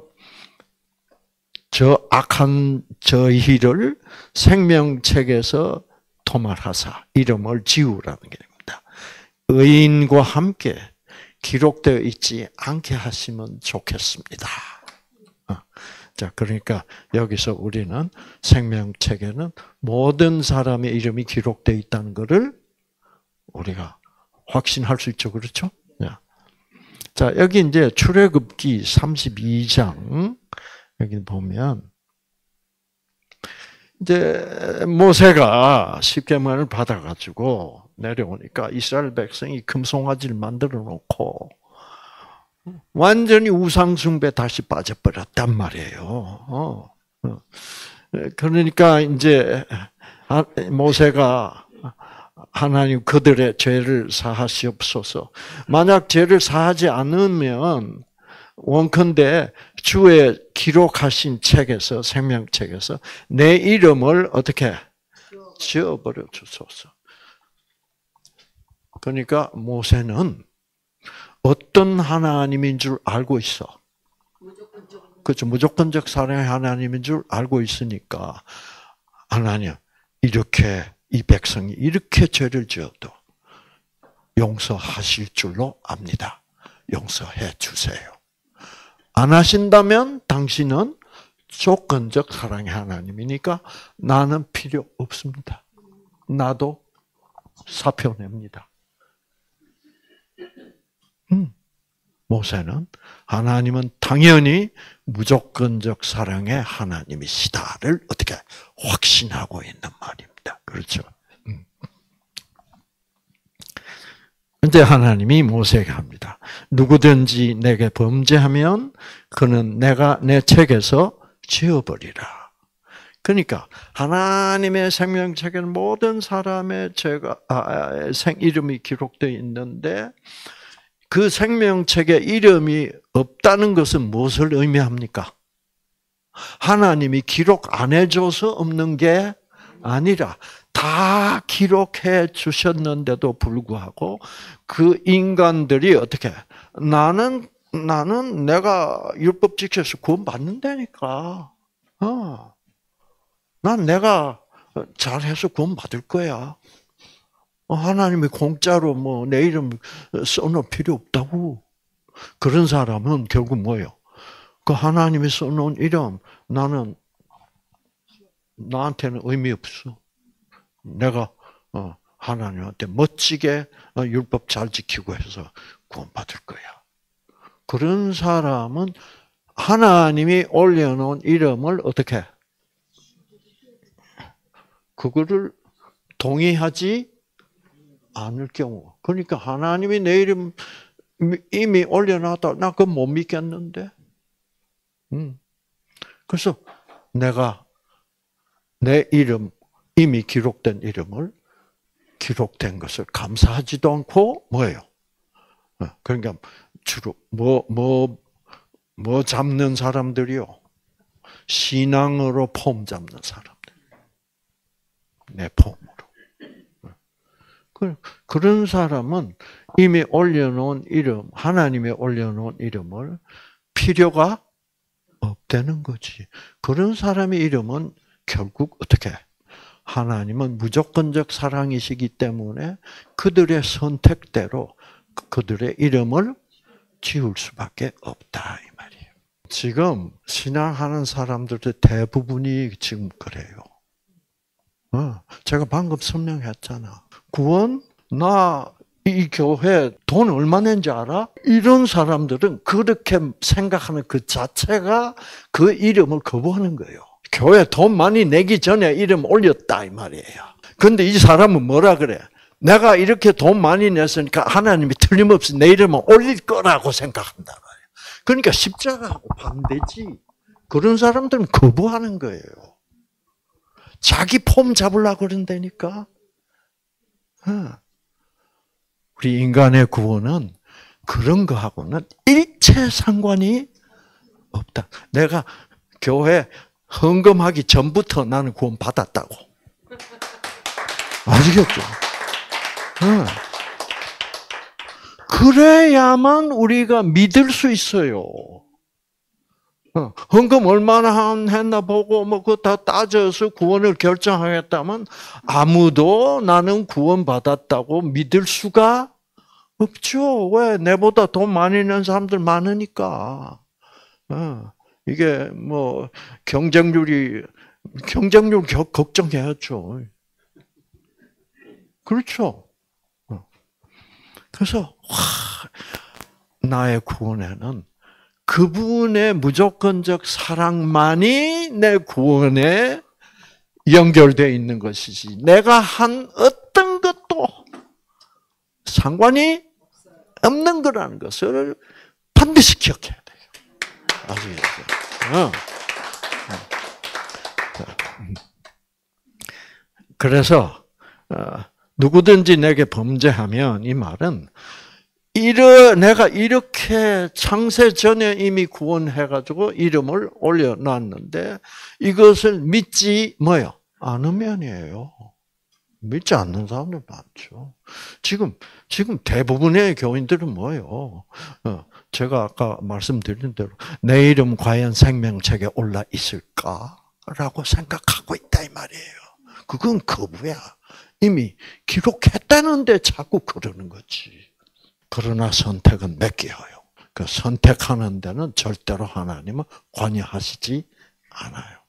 저 악한 저희를 생명책에서 토말하사 이름을 지우라는 겁니다. 의인과 함께 기록되어 있지 않게 하시면 좋겠습니다. 자, 그러니까 여기서 우리는 생명책에는 모든 사람의 이름이 기록되어 있다는 것을 우리가 확신할 수 있죠. 그렇죠? 자, 여기 이제 출애굽기 삼십이 장 여기 보면 이제 모세가 십계명을 받아가지고 내려오니까 이스라엘 백성이 금송아지를 만들어 놓고 완전히 우상숭배 다시 빠져버렸단 말이에요. 어. 그러니까 이제 모세가 하나님 그들의 죄를 사하시옵소서. 만약 죄를 사하지 않으면 원컨대 주의 기록하신 책에서 생명책에서 내 이름을 어떻게 지어버려 주소서. 그러니까 모세는 어떤 하나님인 줄 알고 있어. 그렇죠. 무조건적 사랑의 하나님인 줄 알고 있으니까 하나님 이렇게 이 백성이 이렇게 죄를 지어도 용서하실 줄로 압니다. 용서해 주세요. 안 하신다면 당신은 조건적 사랑의 하나님이니까 나는 필요 없습니다. 나도 사표 냅니다. 음, 모세는 하나님은 당연히 무조건적 사랑의 하나님이시다를 어떻게 확신하고 있는 말입니다. 그렇죠? 음. 이제 하나님이 모세에게 합니다. 누구든지 내게 범죄하면 그는 내가 내 책에서 지워버리라. 그러니까 하나님의 생명책에는 모든 사람의 죄가 아, 생 이름이 기록되어 있는데 그 생명책에 이름이 없다는 것은 무엇을 의미합니까? 하나님이 기록 안 해줘서 없는 게 아니라 다 기록해 주셨는데도 불구하고 그 인간들이 어떻게 나는 나는 내가 율법 지켜서 구원 받는다니까. 어. 난 내가 잘해서 구원 받을 거야. 하나님이 공짜로 뭐 내 이름 써놓을 필요 없다고. 그런 사람은 결국 뭐예요? 그 하나님이 써놓은 이름 나는 나한테는 의미 없어. 내가 하나님한테 멋지게 율법 잘 지키고 해서 구원 받을 거야. 그런 사람은 하나님이 올려놓은 이름을 어떻게? 그거를 동의하지 않을 경우. 그러니까 하나님이 내 이름 이미 올려놨다. 나 그거 못 믿겠는데. 음. 그래서 내가 내 이름, 이미 기록된 이름을 기록된 것을 감사하지도 않고 뭐예요? 그러니까 주로 뭐, 뭐, 뭐 잡는 사람들이요? 신앙으로 폼 잡는 사람들. 내 폼으로. 그런 사람은 이미 올려놓은 이름, 하나님이 올려놓은 이름을 필요가 없다는 거지. 그런 사람의 이름은 결국 어떻게? 하나님은 무조건적 사랑이시기 때문에 그들의 선택대로 그들의 이름을 지울 수밖에 없다 이 말이에요. 지금 신앙하는 사람들의 대부분이 지금 그래요. 어, 제가 방금 설명했잖아. 구원? 나 이 교회 돈 얼마 낸지 알아? 이런 사람들은 그렇게 생각하는 그 자체가 그 이름을 거부하는 거예요. 교회 돈 많이 내기 전에 이름 올렸다 이 말이에요. 그런데 이 사람은 뭐라 그래? 내가 이렇게 돈 많이 냈으니까 하나님이 틀림없이 내 이름을 올릴 거라고 생각한다 말이에요. 그러니까 십자가하고 반대지. 그런 사람들은 거부하는 거예요. 자기 폼 잡으려고 그런다니까. 우리 인간의 구원은 그런 거하고는 일체 상관이 없다. 내가 교회 헌금하기 전부터 나는 구원 받았다고. 아시겠죠? 그래야만 우리가 믿을 수 있어요. 헌금 얼마나 했나 보고 뭐 그거 다 따져서 구원을 결정하겠다면 아무도 나는 구원 받았다고 믿을 수가 없죠. 왜? 내보다 돈 많이 낸 사람들 많으니까. 이게 뭐 경쟁률이 경쟁률 걱정해야죠. 그렇죠. 그래서 와, 나의 구원에는 그분의 무조건적 사랑만이 내 구원의 연결되어 있는 것이지 내가 한 어떤 것도 상관이 없는 거라는 것을 반드시 기억해야 돼요. 아시겠죠? 어. 그래서 누구든지 내게 범죄하면 이 말은 이르 내가 이렇게 창세 전에 이미 구원해가지고 이름을 올려놨는데 이것을 믿지 뭐요? 않으면이에요. 믿지 않는 사람들 많죠. 지금 지금 대부분의 교인들은 뭐예요? 제가 아까 말씀드린 대로 내 이름 과연 생명책에 올라 있을까라고 생각하고 있다 이 말이에요. 그건 거부야. 이미 기록했다는데 자꾸 그러는 거지. 그러나 선택은 맡겨요. 그 선택하는 데는 절대로 하나님은 관여하시지 않아요.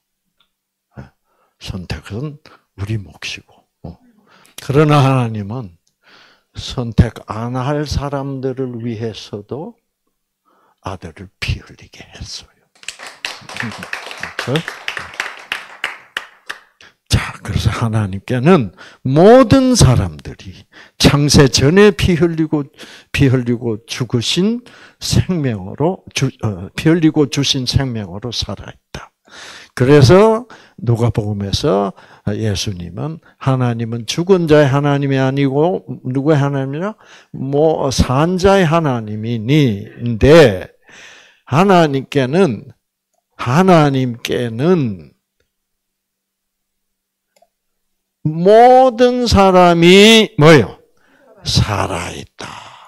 선택은 우리 몫이고. 그러나 하나님은 선택 안 할 사람들을 위해서도 아들을 피 흘리게 했어요. 그렇죠? 자, 그래서 하나님께는 모든 사람들이 창세 전에 피 흘리고 피 흘리고 죽으신 생명으로 주, 어, 피 흘리고 주신 생명으로 살아있다. 그래서 누가복음에서 예수님은 하나님은 죽은 자의 하나님이 아니고 누구의 하나님이냐? 뭐 산자의 하나님이니인데 하나님께는 하나님께는 모든 사람이 뭐요? 살아있다.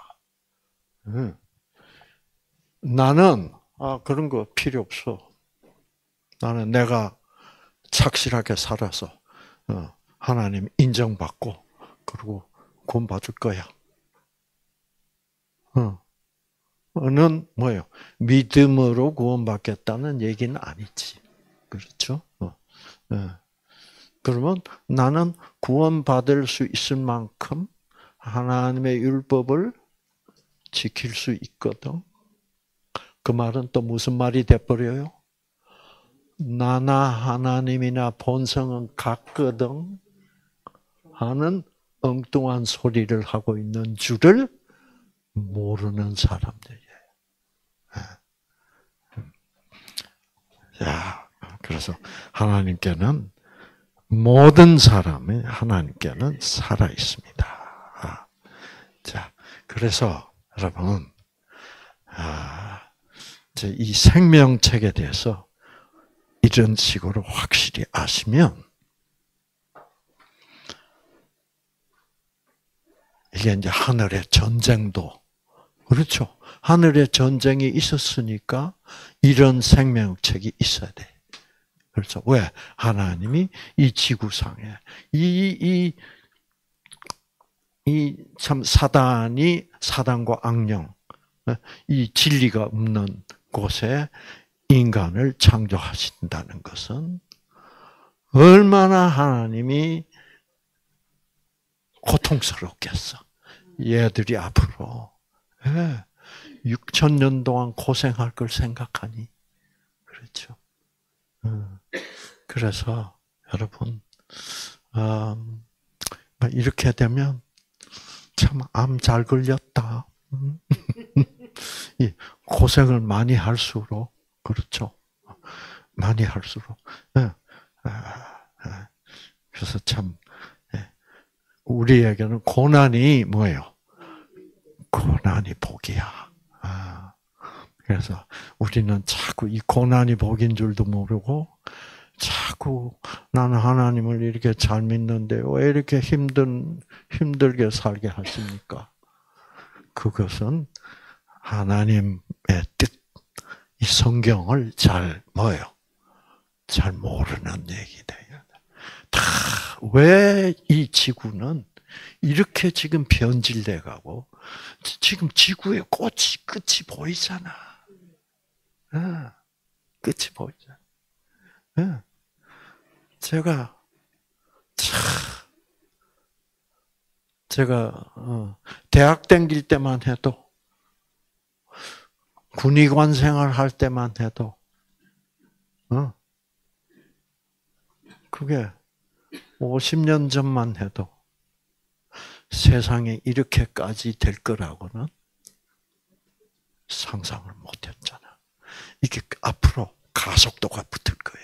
나는 아 그런 거 필요 없어. 나는 내가 착실하게 살아서 하나님 인정받고 그리고 구원 받을 거야. 는 뭐예요? 믿음으로 구원받겠다는 얘기는 아니지. 그렇죠? 그러면 나는 구원받을 수 있을 만큼 하나님의 율법을 지킬 수 있거든. 그 말은 또 무슨 말이 돼버려요? 나나 하나님이나 본성은 같거든 하는 엉뚱한 소리를 하고 있는 줄을 모르는 사람들이에요. 자, 그래서 하나님께는 모든 사람이 하나님께는 살아 있습니다. 자, 그래서 여러분, 이제 이 생명책에 대해서 이런 식으로 확실히 아시면 이게 이제 하늘의 전쟁도 그렇죠. 하늘의 전쟁이 있었으니까 이런 생명책이 있어야 돼. 그렇죠. 왜? 하나님이 이 지구상에 이 이 이 참 사단이 사단과 악령 이 진리가 없는 곳에 인간을 창조하신다는 것은 얼마나 하나님이 고통스럽겠어. 얘들이 앞으로 육천 년 동안 고생할 걸 생각하니 그렇죠. 그래서 여러분 이렇게 되면 참 암 잘 걸렸다. 고생을 많이 할수록 그렇죠. 많이 할수록 그래서 참 우리에게는 고난이 뭐예요? 고난이 복이야. 그래서 우리는 자꾸 이 고난이 복인 줄도 모르고 자꾸 나는 하나님을 이렇게 잘 믿는데 왜 이렇게 힘든 힘들게 살게 하십니까? 그것은 하나님의 뜻, 이 성경을 잘 뭐요? 잘 모르는 얘기돼요. 다 왜 이 지구는 이렇게 지금 변질돼가고 지금 지구의 꽃이 끝이 보이잖아. 끝이 보이잖아. 제가 참 제가 대학 다닐 때만 해도 군의관 생활할 때만 해도 어 그게 오십 년 전만 해도 세상에 이렇게까지 될 거라고는 상상을 못했잖아. 이게 앞으로 가속도가 붙을 거예요.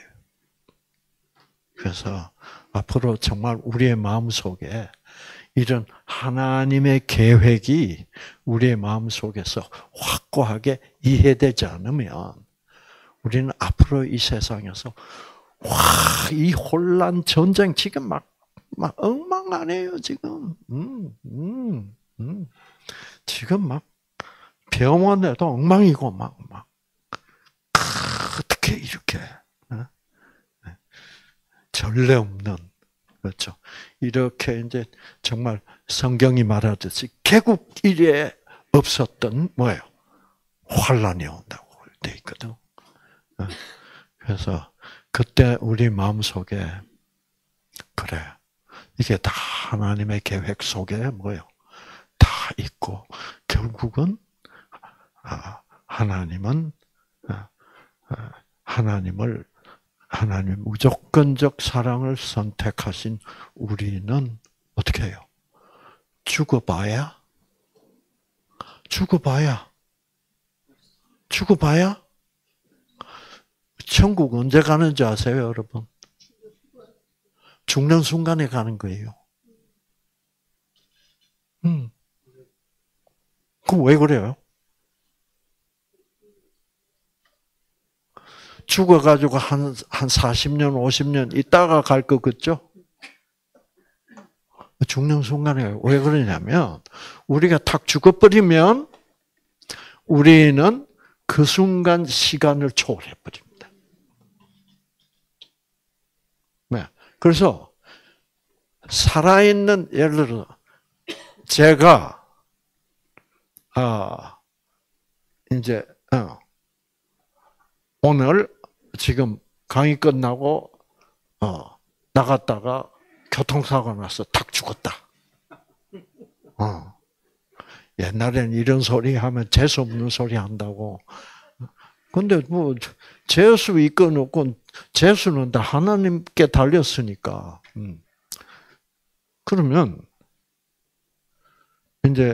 그래서 앞으로 정말 우리의 마음속에 이런 하나님의 계획이 우리의 마음속에서 확고하게 이해되지 않으면 우리는 앞으로 이 세상에서 와, 이 혼란, 전쟁 지금 막, 막 엉망하네요, 지금. 음, 음, 음. 지금 막 병원에도 엉망이고 막, 막. 어떻게 이렇게 전례 없는, 그렇죠. 이렇게 이제 정말 성경이 말하듯이 개국 이래 없었던 뭐예요? 환란이 온다고 돼 있거든. 그래서 그때 우리 마음속에 그래, 이게 다 하나님의 계획 속에 뭐예요? 다 있고 결국은 하나님은 하나님을 하나님 무조건적 사랑을 선택하신 우리는 어떻게 해요? 죽어봐야? 죽어봐야? 죽어봐야? 천국 언제 가는지 아세요, 여러분? 죽는 순간에 가는 거예요. 음. 그럼 왜 그래요? 죽어가지고 한, 한 사십 년, 오십 년 있다가 갈 것 같죠? 죽는 순간에 왜 그러냐면, 우리가 탁 죽어버리면, 우리는 그 순간 시간을 초월해버립니다. 네. 그래서, 살아있는, 예를 들어, 제가, 아, 이제, 어, 오늘 지금 강의 끝나고 어, 나갔다가 교통사고 나서 탁 죽었다. 어. 옛날에는 이런 소리 하면 재수 없는 소리 한다고. 근데 뭐 재수 있건 없건 재수는 다 하나님께 달렸으니까. 음. 그러면 이제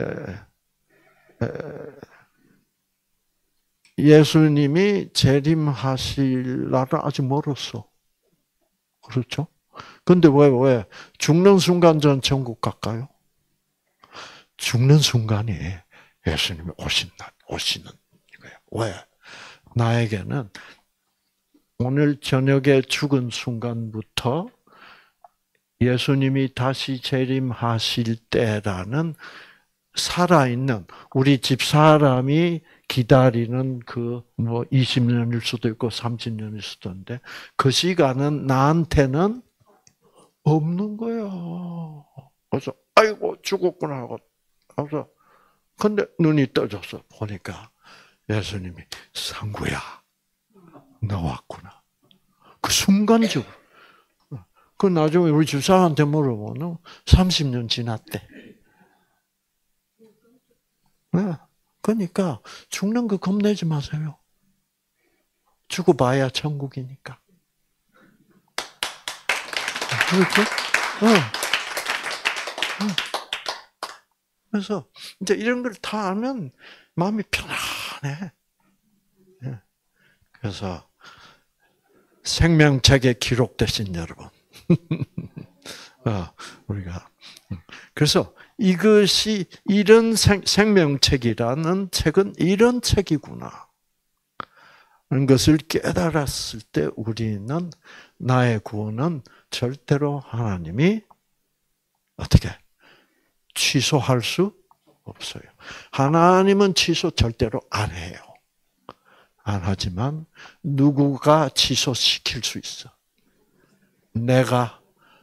예수님이 재림하실 날은 아직 멀었어. 그렇죠? 근데 왜, 왜? 죽는 순간 전 천국 갈까요? 죽는 순간이 예수님이 오신 날, 오시는 거예요. 왜? 나에게는 오늘 저녁에 죽은 순간부터 예수님이 다시 재림하실 때라는 살아있는 우리 집사람이 기다리는 그 뭐 이십 년일 수도 있고 삼십 년일 수도 있는데 그 시간은 나한테는 없는 거야. 그래서 아이고 죽었구나 하고 그래서 근데 눈이 떠져서 보니까 예수님이 상구야 너 왔구나. 그 순간적으로. 그 나중에 우리 집사람한테 물어보면 삼십 년 지났대. 네. 그러니까 죽는 거 겁내지 마세요. 죽어봐야 천국이니까. 그렇죠? 어. 그래서 이제 이런 걸 다 알면 마음이 편안해. 그래서 생명책에 기록되신 여러분, 어, 우리가 그래서 이것이 이런 생, 생명책이라는 책은 이런 책이구나. 하는 것을 깨달았을 때 우리는 나의 구원은 절대로 하나님이 어떻게 취소할 수 없어요. 하나님은 취소 절대로 안 해요. 안 하지만 누구가 취소시킬 수 있어. 내가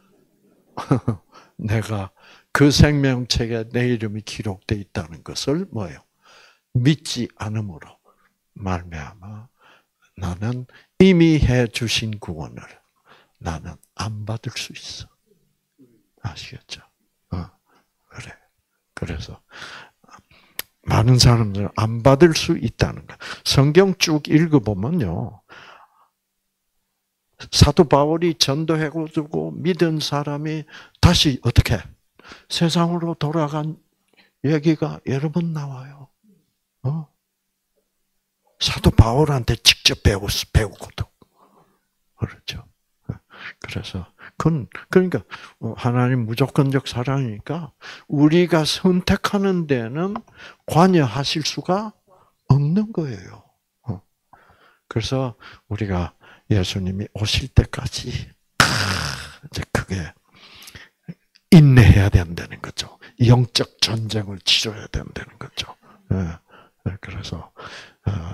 내가 그 생명책에 내 이름이 기록되어 있다는 것을 뭐예요? 믿지 않음으로 말미암아 나는 이미 해 주신 구원을 나는 안 받을 수 있어. 아시겠죠? 어, 그래. 그래서 많은 사람들은 안 받을 수 있다는 거. 성경 쭉 읽어보면요. 사도 바울이 전도해주고 믿은 사람이 다시 어떻게 세상으로 돌아간 얘기가 여러 번 나와요. 어? 사도 바울한테 직접 배웠, 배우거든. 그렇죠. 그래서, 그건, 그러니까, 하나님 무조건적 사랑이니까, 우리가 선택하는 데는 관여하실 수가 없는 거예요. 그래서, 우리가 예수님이 오실 때까지, 이제 그게, 인내해야 된다는 거죠. 영적 전쟁을 치러야 된다는 거죠. 그래서, 어,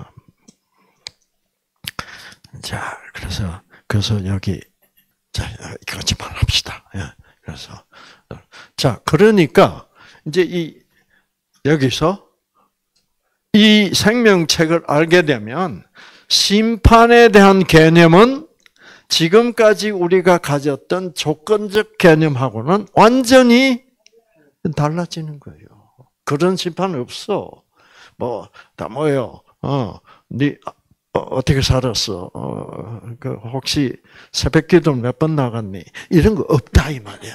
자, 그래서, 그래서 여기, 자, 이거지만 합시다. 그래서, 자, 그러니까, 이제 이, 여기서, 이 생명책을 알게 되면, 심판에 대한 개념은 지금까지 우리가 가졌던 조건적 개념하고는 완전히 달라지는 거예요. 그런 심판 없어. 뭐, 다 뭐예요? 어, 네, 어, 어떻게 살았어? 어, 그 혹시 새벽기도 몇 번 나갔니? 이런 거 없다 이 말이야.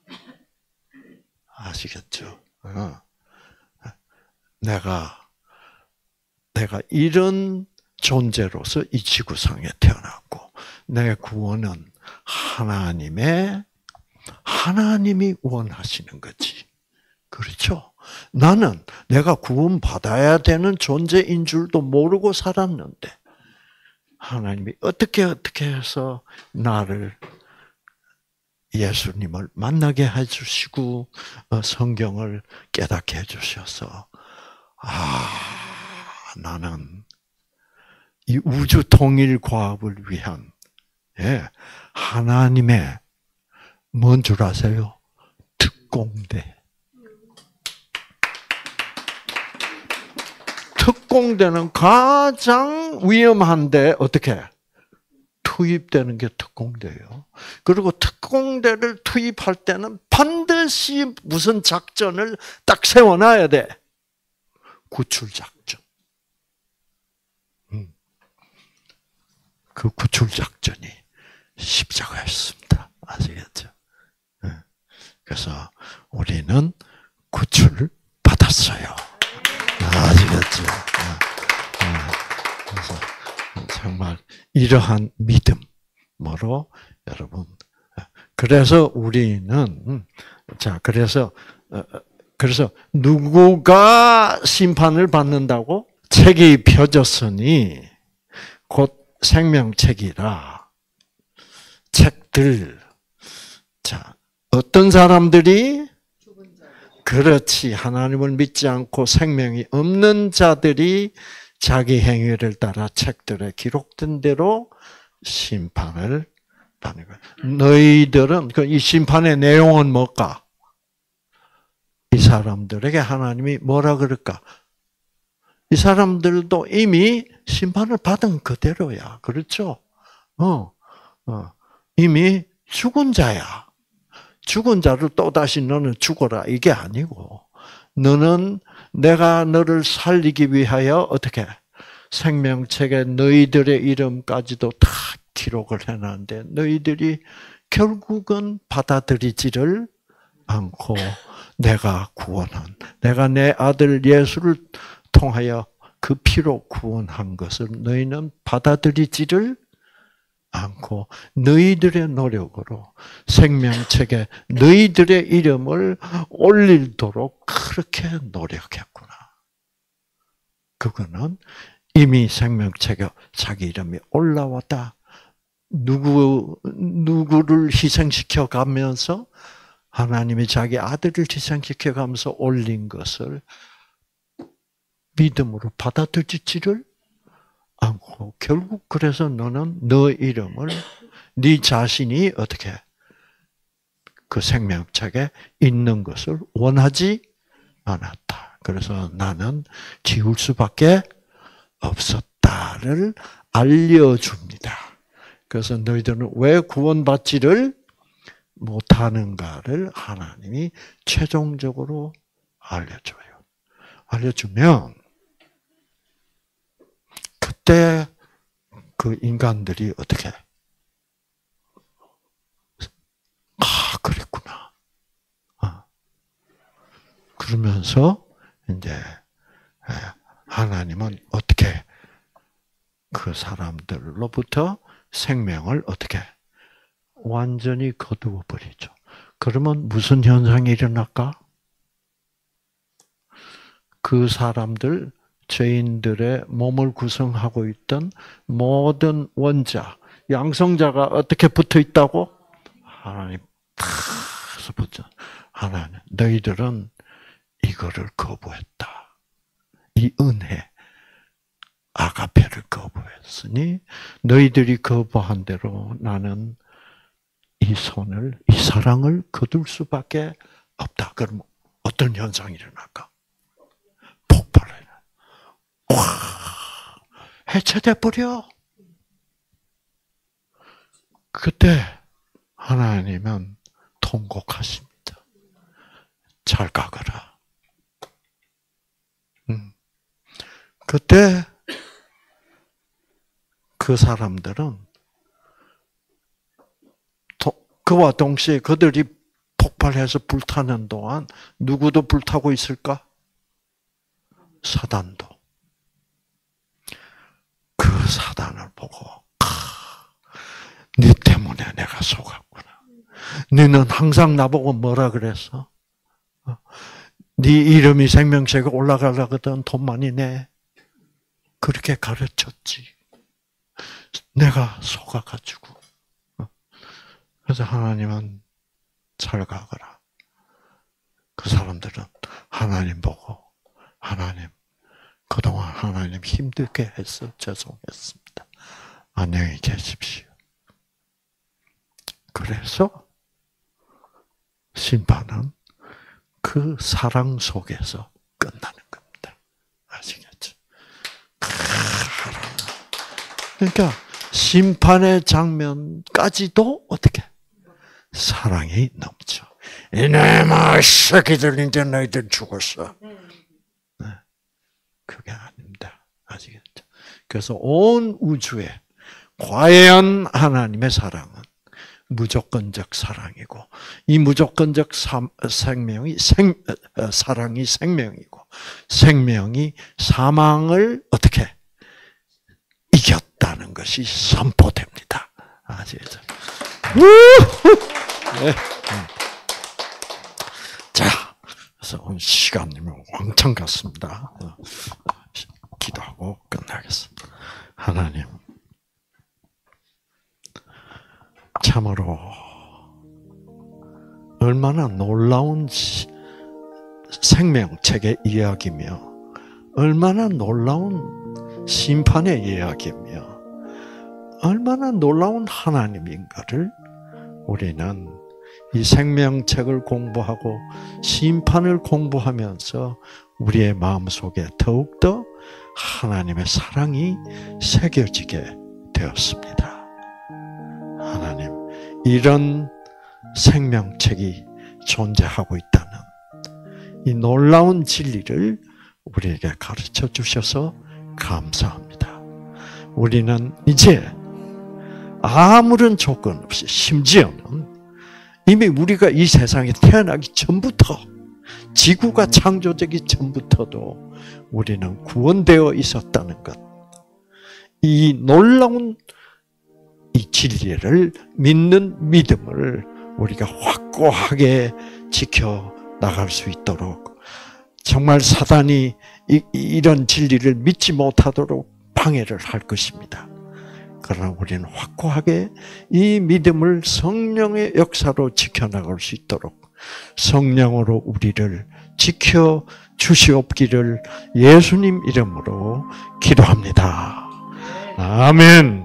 아시겠죠? 어. 내가 내가 이런 존재로서 이 지구상에 태어났고 내 구원은 하나님의 하나님이 원하시는 거지. 그렇죠? 나는 내가 구원받아야 되는 존재인 줄도 모르고 살았는데 하나님이 어떻게 어떻게 해서 나를 예수님을 만나게 해주시고 성경을 깨닫게 해주셔서 아 나는 이 우주 통일 과업을 위한 예, 하나님의 뭔 줄 아세요? 특공대. 특공대는 가장 위험한데 어떻게 투입되는 게 특공대예요. 그리고 특공대를 투입할 때는 반드시 무슨 작전을 딱 세워놔야 돼. 구출 작전. 그 구출 작전이 십자가였습니다. 아시겠죠? 그래서 우리는 구출을 받았어요. 아시겠죠? 그래서 정말 이러한 믿음으로 여러분. 그래서 우리는 자 그래서 그래서 누구가 심판을 받는다고? 책이 펴졌으니 곧 생명책이라 책들. 자 어떤 사람들이 그렇지 하나님을 믿지 않고 생명이 없는 자들이 자기 행위를 따라 책들에 기록된 대로 심판을 받는 거야. 너희들은 이 심판의 내용은 뭘까? 이 사람들에게 하나님이 뭐라 그럴까? 이 사람들도 이미 심판을 받은 그대로야. 그렇죠? 어, 어. 이미 죽은 자야. 죽은 자를 또다시 너는 죽어라. 이게 아니고, 너는 내가 너를 살리기 위하여 어떻게? 생명책에 너희들의 이름까지도 다 기록을 해놨는데, 너희들이 결국은 받아들이지를 않고, 내가 구원한, 내가 내 아들 예수를 통하여 그 피로 구원한 것을 너희는 받아들이지를 않고 너희들의 노력으로 생명책에 너희들의 이름을 올리도록 그렇게 노력했구나. 그거는 이미 생명책에 자기 이름이 올라왔다. 누구, 누구를 희생시켜 가면서 하나님이 자기 아들을 희생시켜 가면서 올린 것을 믿음으로 받아들이지를 않고 결국 그래서 너는 너 이름을 네 자신이 어떻게 그 생명책에 있는 것을 원하지 않았다. 그래서 나는 지울 수밖에 없었다를 알려줍니다. 그래서 너희들은 왜 구원받지를 못하는가를 하나님이 최종적으로 알려줘요. 알려주면 그때 그 인간들이 어떻게 그러면서 이제 하나님은 어떻게 그 사람들로부터 생명을 어떻게 완전히 거두어 버리죠. 그러면 무슨 현상이 일어날까? 그 사람들, 죄인들의 몸을 구성하고 있던 모든 원자, 양성자가 어떻게 붙어 있다고? 하나님 탁 붙죠. 하나님, 너희들은 이거를 거부했다. 이 은혜, 아가페를 거부했으니 너희들이 거부한 대로 나는 이 손을, 이 사랑을 거둘 수밖에 없다. 그럼 어떤 현상이 일어날까? 폭발해. 와, 해체돼 버려. 그때 하나님은 통곡하십니다. 잘 가거라. 음. 그때 그 사람들은 그와 동시에 그들이 폭발해서 불타는 동안 누구도 불타고 있을까? 사단도. 그 사단을 보고 네 때문에 내가 속았구나. 너는 항상 나보고 뭐라 그랬어? 네 이름이 생명책에 올라가려거든 돈 많이 내. 그렇게 가르쳤지. 내가 속아가지고. 그래서 하나님은 잘 가거라. 그 사람들은 하나님 보고 하나님 그동안 하나님 힘들게 해서 죄송했습니다. 안녕히 계십시오. 그래서 심판은 그 사랑 속에서 끝나는 겁니다. 아시겠죠? 그러니까 심판의 장면까지도 어떻게? 사랑이 넘쳐. 이놈의 새끼들 이제 너희들 죽었어. 네. 그게 아닙니다. 아시겠죠? 그래서 온 우주에 과연 하나님의 사랑은 무조건적 사랑이고 이 무조건적 생명이 생 사랑이 생명이고 생명이 사망을 어떻게 이겼다는 것이 선포됩니다. 아시겠죠? 네. 자, 그래서 오늘 시간이 왕창 갔습니다. 기도하고 끝나겠습니다. 하나님, 참으로 얼마나 놀라운 생명책의 이야기며 얼마나 놀라운 심판의 이야기며 얼마나 놀라운 하나님인가를 우리는 이 생명책을 공부하고 심판을 공부하면서 우리의 마음속에 더욱더 하나님의 사랑이 새겨지게 되었습니다. 하나님, 이런 생명책이 존재하고 있다는 이 놀라운 진리를 우리에게 가르쳐 주셔서 감사합니다. 우리는 이제 아무런 조건 없이 심지어는 이미 우리가 이 세상에 태어나기 전부터 지구가 창조되기 전부터도 우리는 구원되어 있었다는 것. 이 놀라운 이 진리를 믿는 믿음을 우리가 확고하게 지켜 나갈 수 있도록 정말 사단이 이, 이런 진리를 믿지 못하도록 방해를 할 것입니다. 그러나 우리는 확고하게 이 믿음을 성령의 역사로 지켜나갈 수 있도록 성령으로 우리를 지켜 주시옵기를 예수님 이름으로 기도합니다. 아멘.